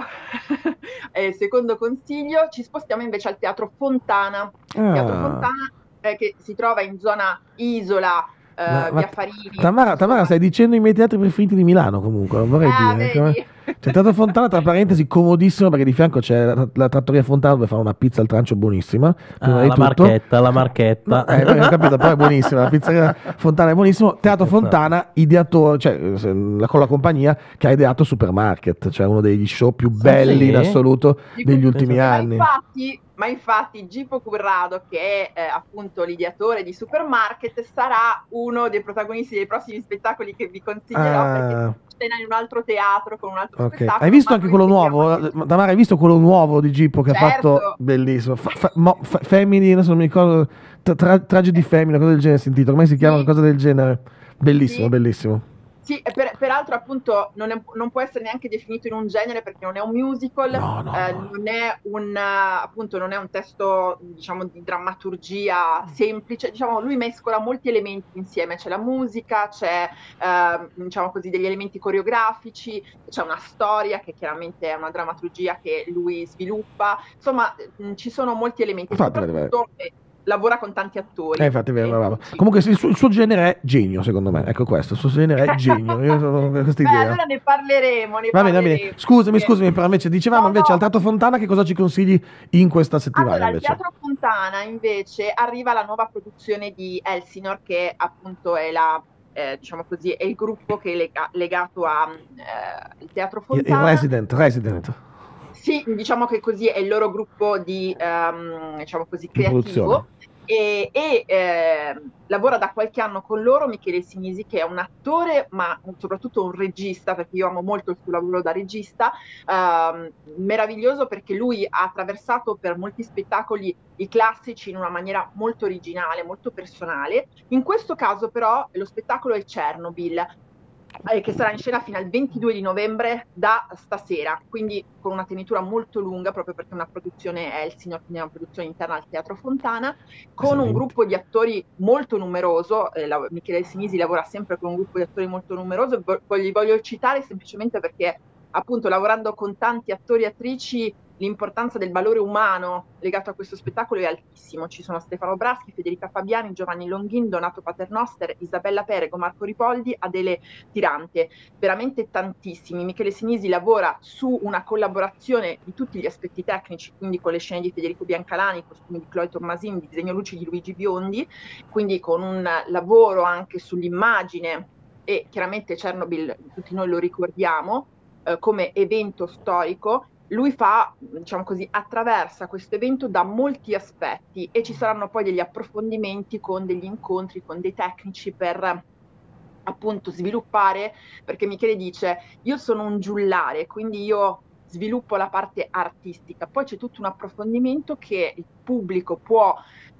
eh, secondo consiglio, ci spostiamo invece al Teatro Fontana. Ah. Teatro Fontana eh, che si trova in zona Isola, Uh, ma, via ma Farini. Tamara, Tamara, stai dicendo i miei teatri preferiti di Milano, comunque, non vorrei ah, dire. Vedi? C'è Teatro Fontana, tra parentesi, comodissimo, perché di fianco c'è la, la trattoria Fontana, dove fa una pizza al trancio buonissima. Prima ah, di la tutto. marchetta, la marchetta. No, eh, ho capito, però è buonissima. La pizzeria Fontana è buonissimo. Teatro Fontana, ideatore, cioè con la compagnia che ha ideato Supermarket, cioè uno degli show più belli sì. in assoluto degli ultimi ma anni. Infatti, ma infatti Gipo Currado, che è eh, appunto l'ideatore di Supermarket, sarà uno dei protagonisti dei prossimi spettacoli che vi consiglierò, Ah. perché scena in un altro teatro con un altro Okay. spettacolo. Hai visto anche quello nuovo? Tamara, hai visto quello nuovo di Gippo che certo. ha fatto? Bellissimo. Fa, fa, mo, fa, Family, adesso non mi ricordo, tra, Tragedy Family, cosa del genere si intitola, come si chiama? Sì. Cosa del genere. Bellissimo, sì. bellissimo. Sì, e per, peraltro appunto non, è, non può essere neanche definito in un genere, perché non è un musical, no, no, eh, no. non è un appunto non è un testo, diciamo, di drammaturgia semplice, diciamo, lui mescola molti elementi insieme, c'è la musica, c'è eh, diciamo così degli elementi coreografici, c'è una storia che chiaramente è una drammaturgia che lui sviluppa, insomma mh, ci sono molti elementi. Infatti, e soprattutto eh, lavora con tanti attori. Eh, infatti, vero, bravo. Comunque il suo, il suo genere è genio, secondo me. Ecco questo, il suo genere è genio. Io ho questa idea. Beh, allora ne parleremo, ne va bene, va parleremo. bene. Scusami, scusami, però invece dicevamo no, invece no. al Teatro Fontana che cosa ci consigli in questa settimana? Allora, invece? al Teatro Fontana invece arriva la nuova produzione di Elsinore, che appunto è la eh, diciamo così, è il gruppo che è lega, legato al eh, Teatro Fontana. Il Resident, Resident. Sì, diciamo che così è il loro gruppo di um, diciamo così creativo. E, e eh, lavora da qualche anno con loro Michele Sinisi, che è un attore ma soprattutto un regista, perché io amo molto il suo lavoro da regista, eh, meraviglioso, perché lui ha attraversato per molti spettacoli i classici in una maniera molto originale, molto personale. In questo caso però lo spettacolo è Chernobyl, eh, che sarà in scena fino al ventidue di novembre da stasera, quindi con una tenitura molto lunga, proprio perché è una produzione Elsinore, quindi è una produzione interna al Teatro Fontana, con un gruppo di attori molto numeroso. eh, la, Michele Sinisi lavora sempre con un gruppo di attori molto numeroso, li voglio citare semplicemente perché appunto lavorando con tanti attori e attrici l'importanza del valore umano legato a questo spettacolo è altissimo. Ci sono Stefano Braschi, Federica Fabiani, Giovanni Longhin, Donato Paternoster, Isabella Perego, Marco Ripoldi, Adele Tirante, veramente tantissimi. Michele Sinisi lavora su una collaborazione di tutti gli aspetti tecnici, quindi con le scene di Federico Biancalani, i costumi di Chloe Tommasini, di disegno luci di Luigi Biondi, quindi con un lavoro anche sull'immagine, e chiaramente Chernobyl tutti noi lo ricordiamo eh, come evento storico. Lui fa, diciamo così, attraversa questo evento da molti aspetti, e ci saranno poi degli approfondimenti con degli incontri con dei tecnici per appunto sviluppare, perché Michele dice io sono un giullare, quindi io sviluppo la parte artistica, poi c'è tutto un approfondimento che il pubblico può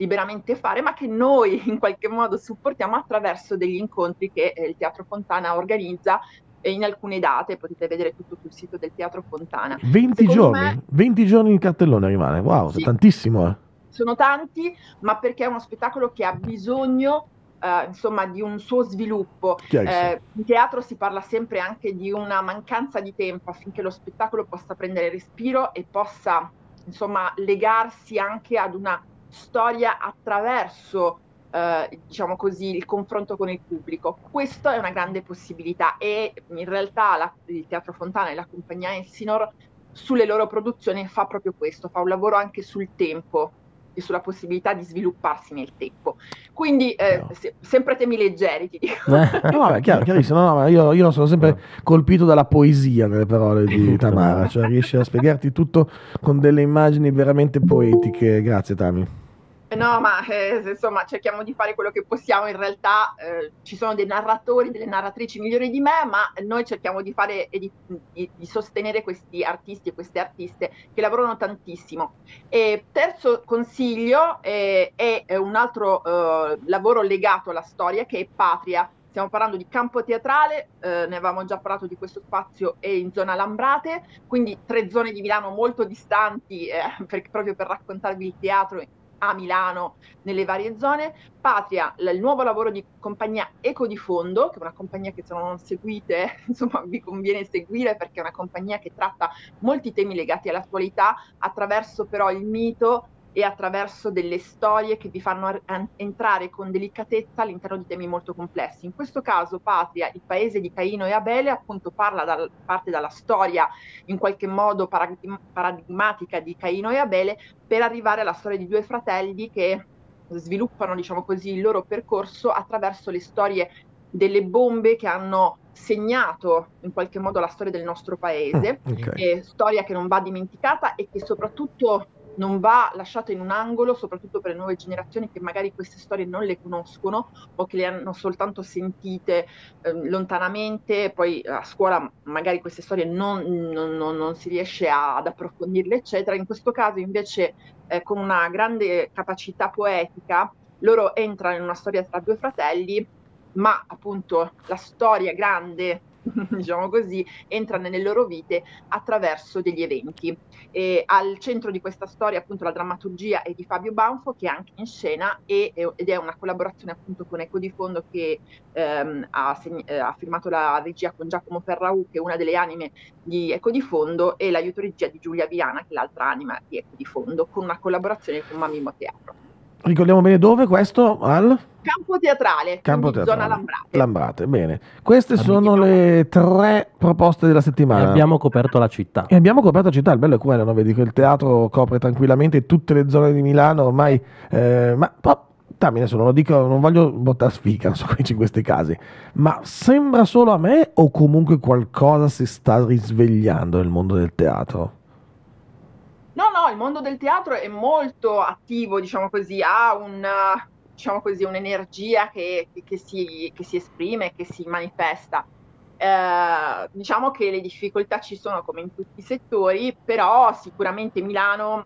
liberamente fare, ma che noi in qualche modo supportiamo attraverso degli incontri che eh, il Teatro Fontana organizza in alcune date. Potete vedere tutto sul sito del Teatro Fontana. venti Secondo giorni, me, venti giorni in cartellone rimane, wow, sì, è tantissimo. Eh. Sono tanti, ma perché è uno spettacolo che ha bisogno eh, insomma di un suo sviluppo. Eh, in teatro si parla sempre anche di una mancanza di tempo affinché lo spettacolo possa prendere respiro e possa insomma legarsi anche ad una storia attraverso eh, diciamo così il confronto con il pubblico. Questa è una grande possibilità e in realtà la, il Teatro Fontana e la compagnia Elsinor sulle loro produzioni fa proprio questo, fa un lavoro anche sul tempo e sulla possibilità di svilupparsi nel tempo. Quindi eh, se, sempre temi leggeri, ti dico. No, vabbè, chiaro, chiarissimo. No, no, io, io sono sempre colpito dalla poesia nelle parole di Tamara, cioè riesce a spiegarti tutto con delle immagini veramente poetiche. Grazie, Tami. No, ma eh, insomma cerchiamo di fare quello che possiamo. In realtà eh, ci sono dei narratori, delle narratrici migliori di me, ma noi cerchiamo di fare e di, di, di sostenere questi artisti e queste artiste che lavorano tantissimo. E terzo consiglio eh, è un altro eh, lavoro legato alla storia, che è Patria. Stiamo parlando di campo teatrale, eh, ne avevamo già parlato di questo spazio, è in zona Lambrate, quindi tre zone di Milano molto distanti, eh, per, proprio per raccontarvi il teatro a Milano nelle varie zone. Patria, il nuovo lavoro di compagnia Eco di Fondo, che è una compagnia che se non seguite, insomma, vi conviene seguire perché è una compagnia che tratta molti temi legati all'attualità attraverso però il mito e attraverso delle storie che vi fanno entrare con delicatezza all'interno di temi molto complessi. In questo caso Patria, il paese di Caino e Abele, appunto parla dal, parte dalla storia in qualche modo paradigm- paradigmatica di Caino e Abele per arrivare alla storia di due fratelli che sviluppano, diciamo così, il loro percorso attraverso le storie delle bombe che hanno segnato in qualche modo la storia del nostro paese, mm, okay. eh, storia che non va dimenticata e che soprattutto non va lasciato in un angolo, soprattutto per le nuove generazioni che magari queste storie non le conoscono o che le hanno soltanto sentite eh, lontanamente, poi a scuola magari queste storie non, non, non, non si riesce a, ad approfondirle, eccetera. In questo caso invece eh, con una grande capacità poetica loro entrano in una storia tra due fratelli, ma appunto la storia grande, diciamo così, entra nelle loro vite attraverso degli eventi. E al centro di questa storia appunto la drammaturgia è di Fabio Banfo, che è anche in scena, e, ed è una collaborazione appunto con Eco di Fondo, che ehm, ha, segn- eh, ha firmato la regia con Giacomo Ferraù, che è una delle anime di Eco di Fondo, e l'aiuto regia di Giulia Viana, che è l'altra anima di Eco di Fondo, con una collaborazione con Mamimo Teatro. Ricordiamo bene dove questo? Al Campo Teatrale, Campo Teatrale. Zona Lambrate. Lambrate, bene. Queste sono le tre proposte della settimana. E abbiamo coperto la città. E abbiamo coperto la città, il bello è quello, no? Vedi che il teatro copre tranquillamente tutte le zone di Milano ormai, eh, ma po- Tammi, adesso non lo dico, non voglio buttare sfiga, non so come in questi casi, ma sembra solo a me o comunque qualcosa si sta risvegliando nel mondo del teatro? No, no, il mondo del teatro è molto attivo, diciamo così, ha un, diciamo così, un'energia che, che, che, si, che si esprime, che si manifesta. Eh, diciamo che le difficoltà ci sono come in tutti i settori, però sicuramente Milano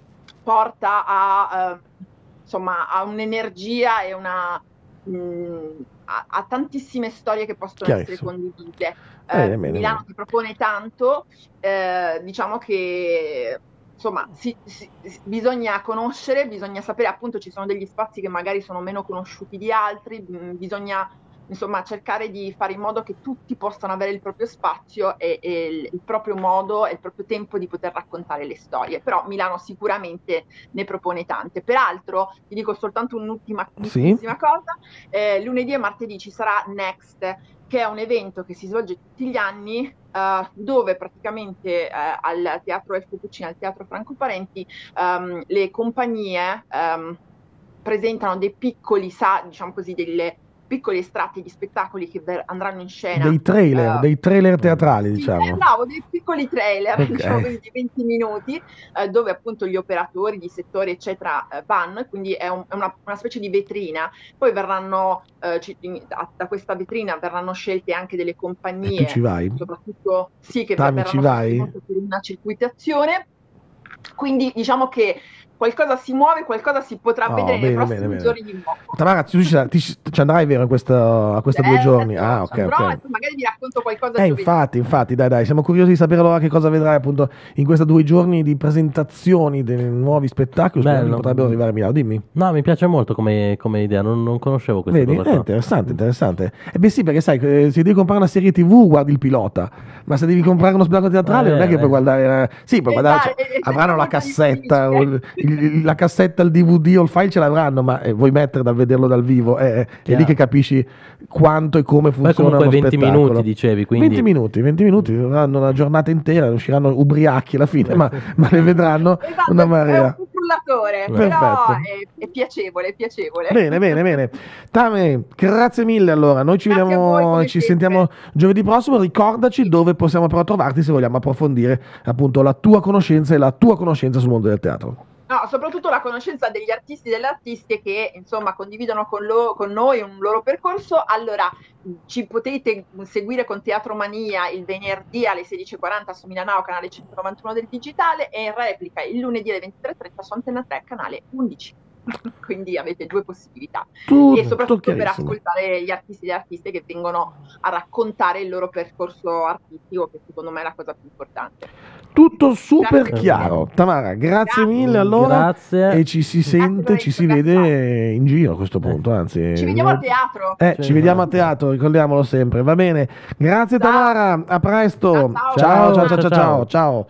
porta a, eh, insomma, a un'energia e una... Mh, a, a tantissime storie che possono essere condivise. Eh, eh, Milano ti propone tanto, eh, diciamo che... Insomma, si, si, bisogna conoscere, bisogna sapere, appunto ci sono degli spazi che magari sono meno conosciuti di altri, mh, bisogna insomma cercare di fare in modo che tutti possano avere il proprio spazio e, e il, il proprio modo e il proprio tempo di poter raccontare le storie. Però Milano sicuramente ne propone tante. Peraltro, ti dico soltanto un'ultima sì. cosa, eh, lunedì e martedì ci sarà Next, che è un evento che si svolge tutti gli anni, Uh, dove praticamente uh, al Teatro F. Puccini, al Teatro Franco Parenti, um, le compagnie um, presentano dei piccoli, sa, diciamo così, delle piccoli estratti di spettacoli che ver- andranno in scena. Dei trailer, uh, dei trailer teatrali, sì, diciamo. Bravo, dei piccoli trailer, okay. diciamo così, di venti minuti, uh, dove appunto gli operatori di settore, eccetera, uh, vanno, quindi è, un, è una, una specie di vetrina. Poi verranno, uh, ci, da, da questa vetrina verranno scelte anche delle compagnie. E tu ci vai? Soprattutto, sì, che Tammi, verranno ci vai? per una circuitazione. Quindi diciamo che qualcosa si muove, qualcosa si potrà Oh, vedere bene, nei prossimi bene, bene. giorni di nuovo. Tamara, tu ci, ti- ci andrai vero in questa, a questa due Eh, giorni? certo, Ah, ci ok, andrò ok. e poi magari vi racconto qualcosa Eh, giovedì. infatti, infatti, dai, dai, siamo curiosi di sapere allora che cosa vedrai appunto in questi due giorni di presentazioni dei nuovi spettacoli. Speriamo che Bello. potrebbero arrivare a Milano. Dimmi. No, mi piace molto come, come idea, non, non conoscevo questa Vedi? cosa È qua. interessante, interessante. E beh sì, perché sai, eh, se devi comprare una serie tivù guardi il pilota, ma se devi comprare uno spettacolo teatrale Eh, non è che eh. puoi guardare... eh, Sì, puoi guardare, Esatto, cioè, è- è avranno la sempre molto cassetta, o il- difficile. il- la cassetta, il D V D o il file ce l'avranno, ma eh, vuoi mettere dal vederlo dal vivo, eh, eh, è lì Chiaro. che capisci quanto e come Poi funziona comunque uno venti spettacolo. minuti dicevi, quindi... venti minuti, venti minuti, avranno una giornata intera, usciranno ubriachi alla fine, ma, ma ne vedranno Esatto, una è marea. un frullatore, Perfetto. però è, è piacevole, è piacevole. Bene, bene, bene. Tame, grazie mille allora. Noi ci Grazie a vediamo, voi, come ci sempre. sentiamo giovedì prossimo. Ricordaci dove possiamo però trovarti se vogliamo approfondire appunto la tua conoscenza e la tua conoscenza sul mondo del teatro. No, soprattutto la conoscenza degli artisti e delle artiste che insomma condividono con, lo- con noi un loro percorso. Allora, ci potete seguire con Teatro Mania il venerdì alle sedici e quaranta su Milanao, canale centonovantuno del digitale, e in replica il lunedì alle ventitré e trenta su Antena tre, canale undici. Quindi avete due possibilità. Tutto E soprattutto per chiarissimo. ascoltare gli artisti e le artiste che vengono a raccontare il loro percorso artistico, che secondo me è la cosa più importante. Tutto super Grazie. chiaro. Tamara, grazie Grazie. mille allora. Grazie. E ci si sente, per ci si aver vede in giro a questo punto. Anzi, Ci vediamo a teatro. Eh, Sì, ci vediamo a esatto. teatro, ricordiamolo sempre. Va bene. Grazie Ciao. Tamara, a presto. Ciao, Ciao, ciao. ciao, ciao, Ciao, ciao, ciao. ciao. ciao.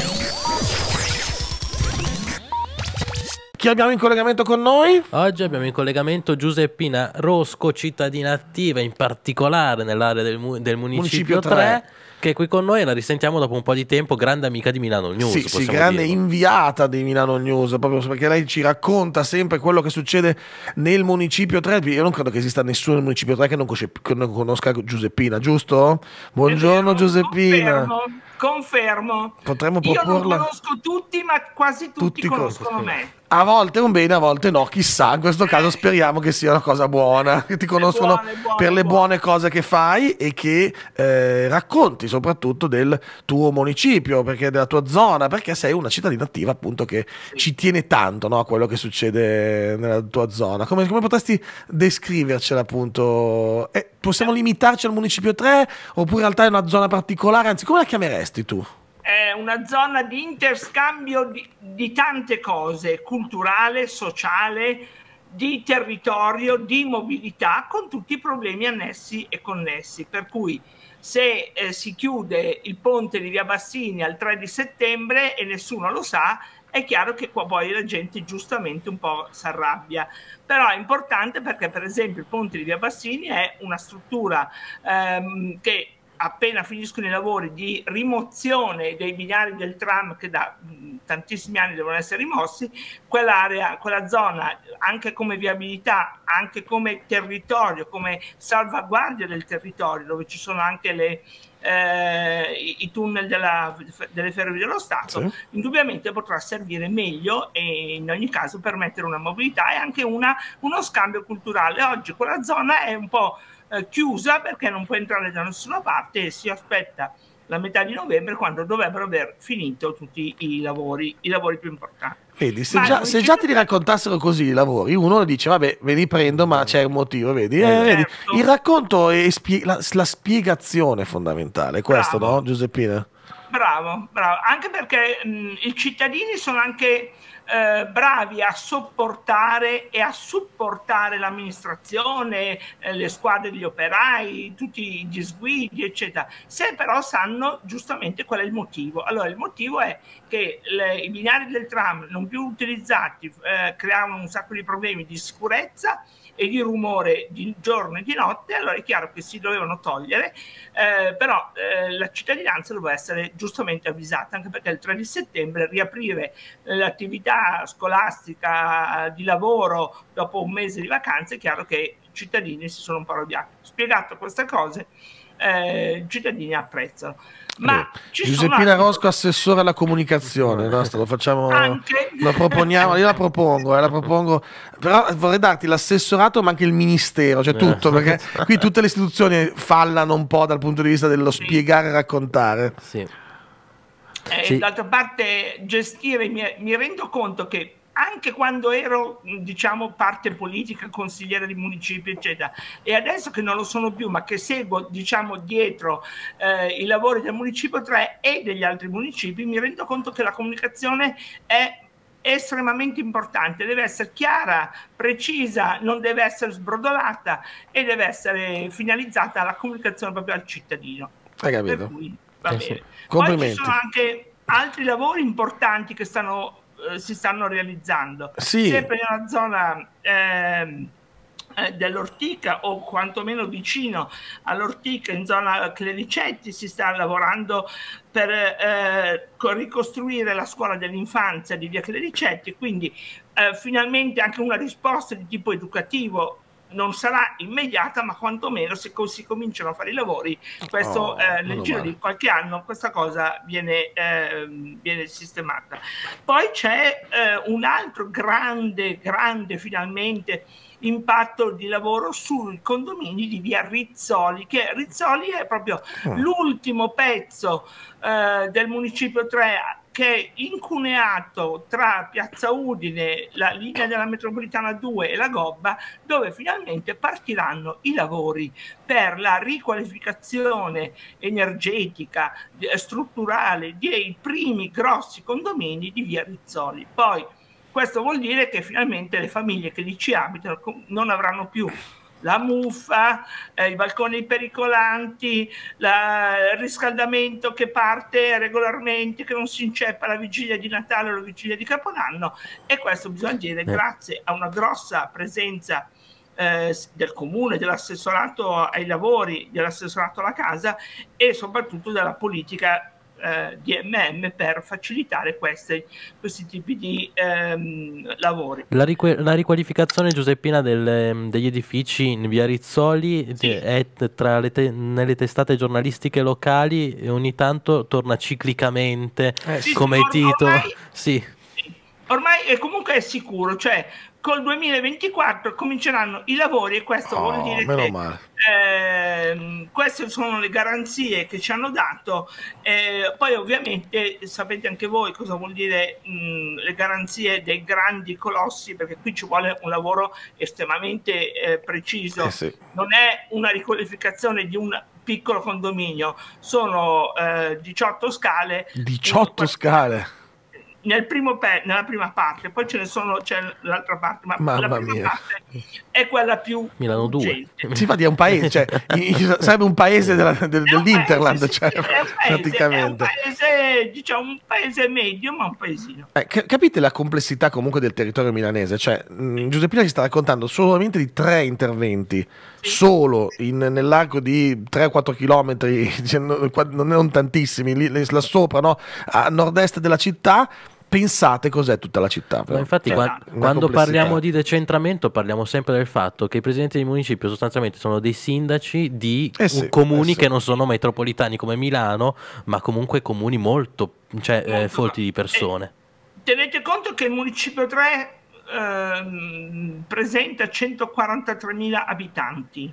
Chi abbiamo in collegamento con noi? Oggi abbiamo in collegamento Giuseppina Rosco, cittadina attiva, in particolare nell'area del, mu- del municipio, Municipio tre. tre, che è qui con noi e la risentiamo dopo un po' di tempo, grande amica di Milano News. Sì, sì, possiamo grande dirlo. inviata di Milano News, proprio perché lei ci racconta sempre quello che succede nel municipio tre. Io non credo che esista nessuno nel municipio tre che non, conosce- che non conosca Giuseppina, giusto? Buongiorno È vero, Giuseppina. Confermo, confermo. Potremmo Io non proporla. conosco tutti, ma quasi tutti, Tutti conoscono conoscono. me. A volte è un bene, a volte no, chissà, in questo caso speriamo che sia una cosa buona, che ti conoscono buono, è buono, per le è buono. buone cose che fai e che eh, racconti soprattutto del tuo municipio, perché della tua zona, perché sei una cittadina attiva appunto che ci tiene tanto, no, a quello che succede nella tua zona. Come, come potresti descrivercela appunto? Eh, possiamo limitarci al municipio tre oppure in realtà è una zona particolare, anzi come la chiameresti tu? È una zona di interscambio di, di tante cose, culturale, sociale, di territorio, di mobilità, con tutti i problemi annessi e connessi. Per cui se eh, si chiude il ponte di Via Bassini al tre di settembre e nessuno lo sa, è chiaro che qua poi la gente giustamente un po' si arrabbia. Però è importante perché per esempio il ponte di Via Bassini è una struttura ehm, che appena finiscono i lavori di rimozione dei binari del tram che da mh, tantissimi anni devono essere rimossi, quell'area, quella zona, anche come viabilità, anche come territorio, come salvaguardia del territorio, dove ci sono anche le, eh, i, i tunnel della, delle ferrovie dello Stato, Sì. indubbiamente potrà servire meglio e in ogni caso permettere una mobilità e anche una, uno scambio culturale. Oggi quella zona è un po' chiusa perché non può entrare da nessuna parte e si aspetta la metà di novembre quando dovrebbero aver finito tutti i lavori, i lavori più importanti. Vedi, se Ma già, non se ci- già ti raccontassero così i lavori, uno dice vabbè, ve li prendo, ma c'è un motivo, vedi? Eh, Eh, vedi? certo. Il racconto è spie- la, la spiegazione è fondamentale, è questo, Bravo. no, Giuseppina? Bravo, bravo, anche perché mh, i cittadini sono anche eh, bravi a sopportare e a supportare l'amministrazione, eh, le squadre degli operai, tutti i disguidi, eccetera. Se però sanno giustamente qual è il motivo. Allora, il motivo è che le, i binari del tram non più utilizzati eh, creavano un sacco di problemi di sicurezza e di rumore di giorno e di notte, allora è chiaro che si dovevano togliere, eh, però eh, la cittadinanza doveva essere giustamente avvisata, anche perché il tre di settembre riaprire eh, l'attività scolastica, di lavoro dopo un mese di vacanze, è chiaro che i cittadini si sono un po' arrabbiati. Spiegato queste cose, eh, i cittadini apprezzano. Ma Eh, ci sono Giuseppina altri- Rosco, assessore alla comunicazione, nostra, lo facciamo, Anche. lo proponiamo, io la propongo, eh, la propongo, però vorrei darti l'assessorato ma anche il ministero, cioè tutto, perché qui tutte le istituzioni fallano un po' dal punto di vista dello spiegare e raccontare. Sì. Eh, Sì. D'altra parte gestire, mi, mi rendo conto che anche quando ero, diciamo, parte politica, consigliere di municipio, eccetera, e adesso che non lo sono più, ma che seguo, diciamo, dietro eh, i lavori del Municipio tre e degli altri municipi, mi rendo conto che la comunicazione è estremamente importante, deve essere chiara, precisa, non deve essere sbrodolata e deve essere finalizzata alla comunicazione proprio al cittadino. Hai capito? Per cui, va Eh bene. sì. Poi ci sono anche altri lavori importanti che stanno, eh, si stanno realizzando, sì. sempre nella zona eh, eh, dell'Ortica, o quantomeno vicino all'Ortica, in zona Clericetti, si sta lavorando per eh, ricostruire la scuola dell'infanzia di via Clericetti, quindi eh, finalmente anche una risposta di tipo educativo. Non sarà immediata, ma quantomeno se si cominciano a fare i lavori, questo oh, eh, nel giro male. di qualche anno questa cosa viene, eh, viene sistemata. Poi c'è eh, un altro grande, grande finalmente impatto di lavoro sui condomini di via Rizzoli, che Rizzoli è proprio oh. l'ultimo pezzo eh, del Municipio tre che è incuneato tra Piazza Udine, la linea della metropolitana due e la Gobba, dove finalmente partiranno i lavori per la riqualificazione energetica, strutturale dei primi grossi condomini di via Rizzoli. Poi questo vuol dire che finalmente le famiglie che lì ci abitano non avranno più la muffa, eh, i balconi pericolanti, la, il riscaldamento che parte regolarmente, che non si inceppa la vigilia di Natale o la vigilia di Capodanno, e questo bisogna dire grazie a una grossa presenza eh, del comune, dell'assessorato ai lavori, dell'assessorato alla casa e soprattutto della politica Eh, di M M per facilitare questi, questi tipi di ehm, lavori. La, la riqualificazione, Giuseppina, del, degli edifici in via Rizzoli sì. è tra le te nelle testate giornalistiche locali e ogni tanto torna ciclicamente eh, sì, come sì, titolo. Ormai, sì. Sì. Ormai è comunque è sicuro, cioè col duemilaventiquattro cominceranno i lavori e questo oh, vuol dire che eh, queste sono le garanzie che ci hanno dato. Eh, poi ovviamente sapete anche voi cosa vuol dire mh, le garanzie dei grandi colossi, perché qui ci vuole un lavoro estremamente eh, preciso. Eh sì. Non è una riqualificazione di un piccolo condominio, sono eh, diciotto scale. diciotto scale? Nel primo pe nella prima parte, poi ce ne sono, c'è l'altra parte, ma Mamma la prima mia. parte è quella più Milano due. Si fa di un paese, cioè sarebbe un paese della, del, dell'Interland, sì, cioè, sì, è un paese, praticamente. È un paese, diciamo, un paese medio, ma un paesino. Eh, capite la complessità comunque del territorio milanese? Cioè, mh, Giuseppina ci sta raccontando solamente di tre interventi, sì. solo in, nell'arco di tre quattro chilometri, cioè, non, non tantissimi, lì, là sopra, no? A nord-est della città. Pensate cos'è tutta la città. Ma infatti cioè, quando, quando parliamo di decentramento parliamo sempre del fatto che i presidenti di municipio sostanzialmente sono dei sindaci di eh sì, comuni eh sì. che non sono metropolitani come Milano, ma comunque comuni molto, cioè, molto eh, folti di persone. Eh, tenete conto che il Municipio tre eh, presenta centoquarantatremila abitanti.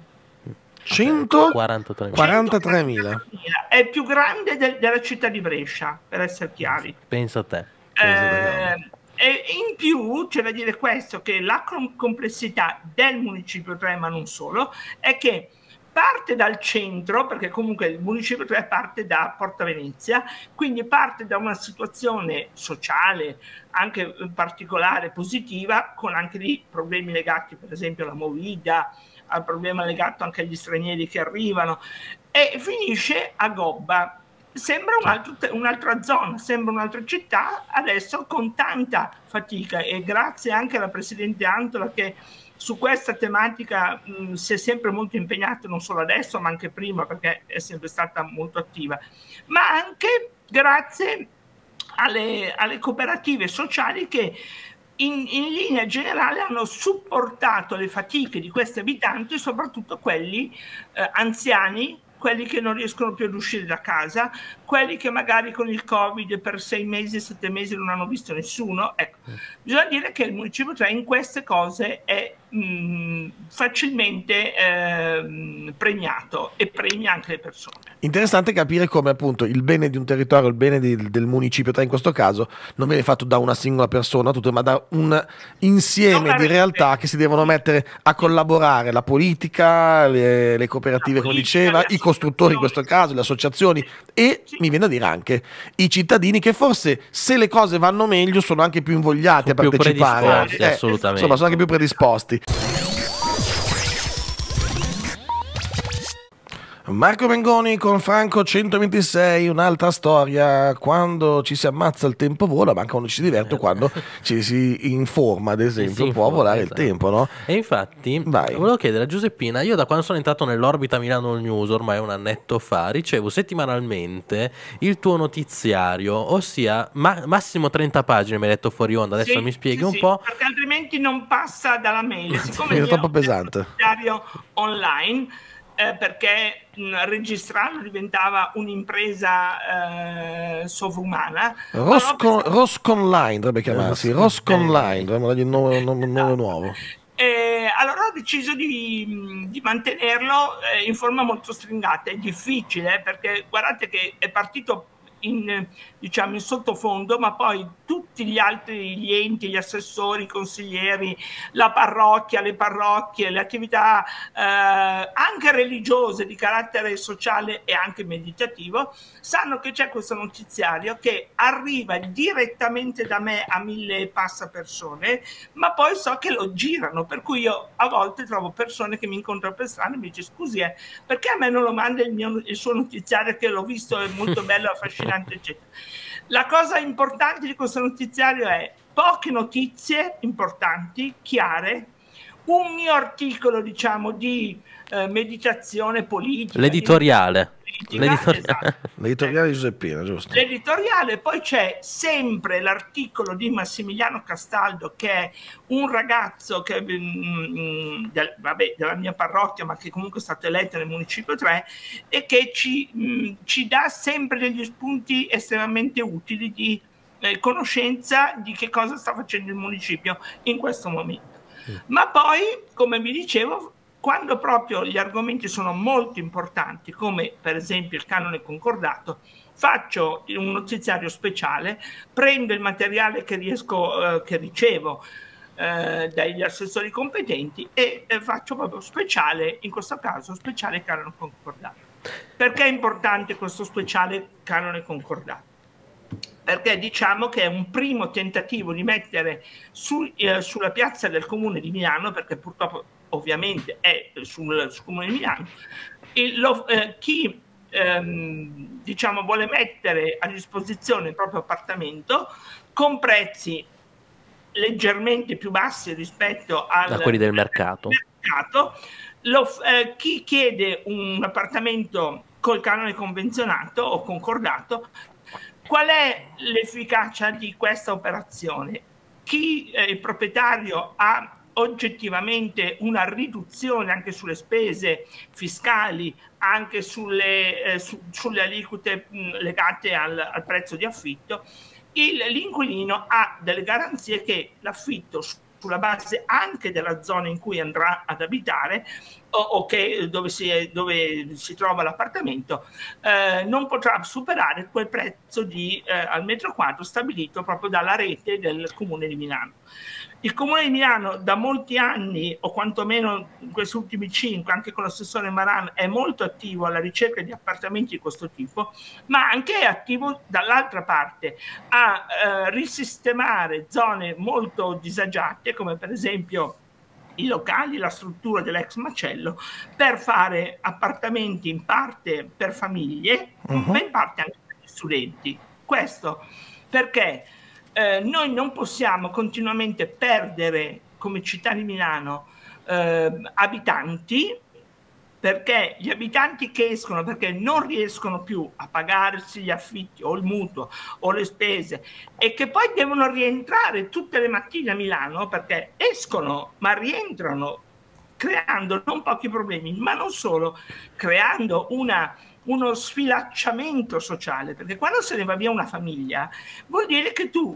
centoquarantatremila È il più grande de della città di Brescia, per essere chiari. Pensa a te. Eh, e in più c'è da dire questo, che la complessità del Municipio tre, ma non solo, è che parte dal centro, perché comunque il Municipio tre parte da Porta Venezia, quindi parte da una situazione sociale anche particolare, positiva, con anche lì problemi legati per esempio alla movida, al problema legato anche agli stranieri che arrivano, e finisce a Gobba. Sembra un'altra un zona, sembra un'altra città, adesso con tanta fatica, e grazie anche alla Presidente Antola che su questa tematica mh, si è sempre molto impegnata, non solo adesso ma anche prima, perché è sempre stata molto attiva, ma anche grazie alle, alle cooperative sociali che in, in linea generale hanno supportato le fatiche di questi abitanti, soprattutto quelli eh, anziani, quelli che non riescono più ad uscire da casa, quelli che magari con il Covid per sei mesi, sette mesi non hanno visto nessuno. Ecco, bisogna dire che il Municipio tre in queste cose è mh, facilmente eh, premiato e premia anche le persone. Interessante capire come appunto il bene di un territorio, il bene di, del municipio, in questo caso, non viene fatto da una singola persona, tutto, ma da un insieme di realtà che si devono mettere a collaborare, la politica, le, le cooperative, la come politica, diceva, i costruttori in questo caso, le associazioni e, sì, mi viene a dire anche, i cittadini che forse, se le cose vanno meglio, sono anche più invogliati sono a partecipare. Più eh, assolutamente. Insomma, sono anche più predisposti. Marco Mengoni con Franco centoventisei, un'altra storia. Quando ci si ammazza il tempo vola, ma anche quando ci si diverte, quando ci si informa, ad esempio, si può informa, volare esatto. il tempo, no? E infatti, Vai. volevo chiedere a Giuseppina, io da quando sono entrato nell'orbita Milano News, ormai un annetto fa, ricevo settimanalmente il tuo notiziario, ossia ma- massimo trenta pagine, mi hai detto fuori onda, adesso sì, mi spieghi sì, un sì, po'. perché altrimenti non passa dalla mail, siccome È io troppo ho pesante. il notiziario online. Eh, perché mh, registrarlo diventava un'impresa eh, sovrumana. Rosco, Rosconline dovrebbe chiamarsi, Rosconline, dovremmo dargli un nome, un nome nuovo. Eh, allora ho deciso di, di mantenerlo eh, in forma molto stringata. È difficile perché guardate che è partito in, diciamo, in sottofondo, ma poi tutti gli altri gli enti, gli assessori, i consiglieri, la parrocchia, le parrocchie, le attività eh, anche religiose di carattere sociale e anche meditativo sanno che c'è questo notiziario che arriva direttamente da me a mille e passa persone, ma poi so che lo girano, per cui io a volte trovo persone che mi incontrano per strada e mi dice scusi eh, perché a me non lo manda il, mio, il suo notiziario che l'ho visto, è molto bello, affascinante eccetera. La cosa importante di questo notiziario è poche notizie importanti, chiare, un mio articolo diciamo di eh, meditazione politica, l'editoriale l'editoriale esatto. L'editoriale di Giuseppina, giusto? L'editoriale, poi c'è sempre l'articolo di Massimiliano Castaldo, che è un ragazzo che, mh, del, vabbè, della mia parrocchia, ma che comunque è stato eletto nel Municipio tre e che ci, mh, ci dà sempre degli spunti estremamente utili di eh, conoscenza di che cosa sta facendo il municipio in questo momento. Mm. Ma poi, come vi dicevo, quando proprio gli argomenti sono molto importanti, come per esempio il canone concordato, faccio un notiziario speciale, prendo il materiale che riesco, eh, che ricevo eh, dagli assessori competenti e eh, faccio proprio speciale, in questo caso speciale canone concordato. Perché è importante questo speciale canone concordato? Perché diciamo che è un primo tentativo di mettere su, eh, sulla piazza del Comune di Milano, perché purtroppo ovviamente è sul, sul Comune di Milano, e lo, eh, chi ehm, diciamo vuole mettere a disposizione il proprio appartamento con prezzi leggermente più bassi rispetto al, a quelli del mercato, mercato lo, eh, chi chiede un appartamento col canone convenzionato o concordato. Qual è l'efficacia di questa operazione? Chi eh, il proprietario ha oggettivamente una riduzione anche sulle spese fiscali, anche sulle, eh, su, sulle aliquote mh, legate al, al prezzo di affitto, l'inquilino ha delle garanzie che l'affitto sulla base anche della zona in cui andrà ad abitare o, o che, dove, si è, dove si trova l'appartamento, eh, non potrà superare quel prezzo di, eh, al metro quadro stabilito proprio dalla rete del Comune di Milano. Il Comune di Milano da molti anni, o quantomeno in questi ultimi cinque, anche con l'assessore Maran, è molto attivo alla ricerca di appartamenti di questo tipo, ma anche è attivo dall'altra parte a eh, risistemare zone molto disagiate, come per esempio i locali, la struttura dell'ex macello, per fare appartamenti in parte per famiglie, uh-huh. ma in parte anche per gli studenti. Questo perché Eh, noi non possiamo continuamente perdere come città di Milano eh, abitanti, perché gli abitanti che escono perché non riescono più a pagarsi gli affitti o il mutuo o le spese e che poi devono rientrare tutte le mattine a Milano, perché escono ma rientrano creando non pochi problemi, ma non solo, creando una uno sfilacciamento sociale, perché quando se ne va via una famiglia vuol dire che tu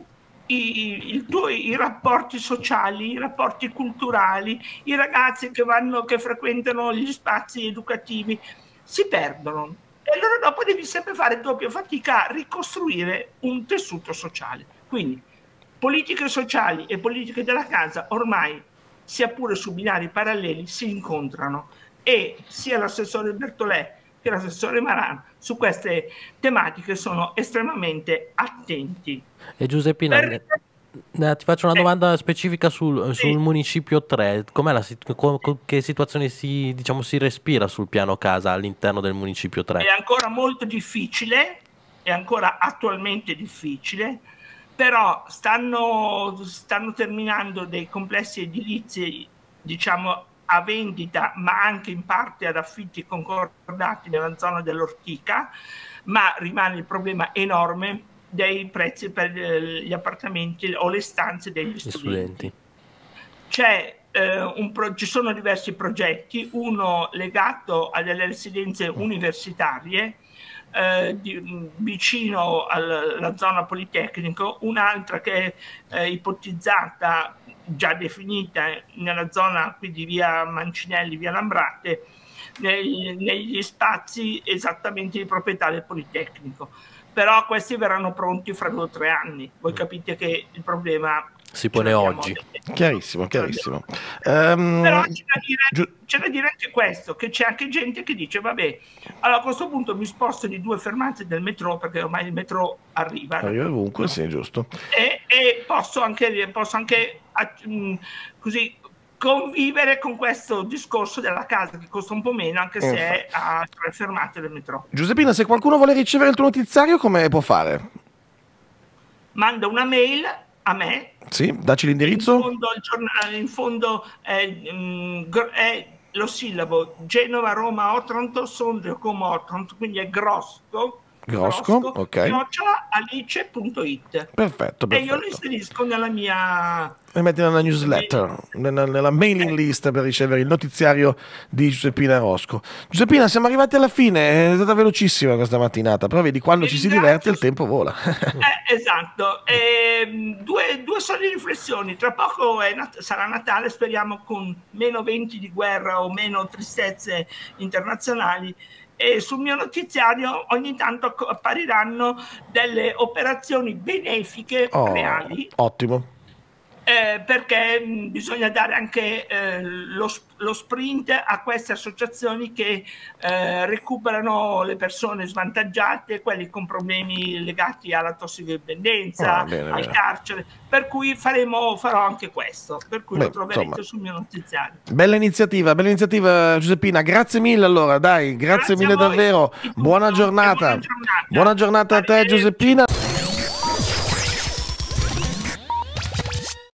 i, il tuo, i rapporti sociali, i rapporti culturali, i ragazzi che, vanno, che frequentano gli spazi educativi, si perdono. E allora dopo devi sempre fare doppia fatica a ricostruire un tessuto sociale. Quindi politiche sociali e politiche della casa ormai, sia pure su binari paralleli, si incontrano, e sia l'assessore Bertolè che l'assessore Maran su queste tematiche sono estremamente attenti. E Giuseppina, Per... eh, ti faccio una domanda specifica sul, sì. sul municipio tre. Com'è la co che situazione si, diciamo, si respira sul piano casa all'interno del municipio tre? È ancora molto difficile, è ancora attualmente difficile, però stanno, stanno terminando dei complessi edilizi, diciamo, a vendita, ma anche in parte ad affitti concordati nella zona dell'Ortica, ma rimane il problema enorme dei prezzi per gli appartamenti o le stanze degli studenti. C'è, eh, un pro ci sono diversi progetti, uno legato a delle residenze universitarie eh, di, vicino alla zona Politecnico, un'altra che è eh, ipotizzata, già definita, nella zona qui di via Mancinelli, via Lambrate, negli, negli spazi esattamente di proprietà del Politecnico. Però questi verranno pronti fra due o tre anni. Voi capite che il problema si pone oggi. Chiarissimo, chiarissimo. Um, Però c'è da, dire, c'è da dire anche questo, che c'è anche gente che dice, vabbè, allora a questo punto mi sposto di due fermate del metro, perché ormai il metro arriva. Arriva ovunque, sì, giusto. E, e posso anche, posso anche mh, così convivere con questo discorso della casa che costa un po' meno, anche se Infatti. è a tre fermate del metro. Giuseppina, se qualcuno vuole ricevere il tuo notiziario, come può fare? Manda una mail a me. Sì, dacci l'indirizzo. In fondo, il giornale, in fondo è, è lo sillabo Genova, Roma, Otranto, Sondrio, Como, Otranto, quindi è Grosco. Grosco, ok. chiocciola alice punto it. Perfetto, perfetto. E io lo inserisco nella mia... E metti nella newsletter, nella, nella mailing list per ricevere il notiziario di Giuseppina Rosco. Giuseppina, siamo arrivati alla fine, è stata velocissima questa mattinata, però vedi, quando ci si diverte il tempo vola. Eh, esatto. E, due, due sole riflessioni. Tra poco è nat sarà Natale, speriamo con meno venti di guerra o meno tristezze internazionali. E sul mio notiziario ogni tanto appariranno delle operazioni benefiche oh, reali. Ottimo. Eh, perché mh, bisogna dare anche eh, lo, lo sprint a queste associazioni che eh, recuperano le persone svantaggiate, quelli con problemi legati alla tossicodipendenza, ah, bene, al bene. carcere, per cui faremo, farò anche questo, per cui Beh, lo troverete insomma, sul mio notiziario. Bella iniziativa, bella iniziativa Giuseppina, grazie mille allora, dai, grazie, grazie mille davvero, buona giornata. buona giornata, buona giornata a te Giuseppina.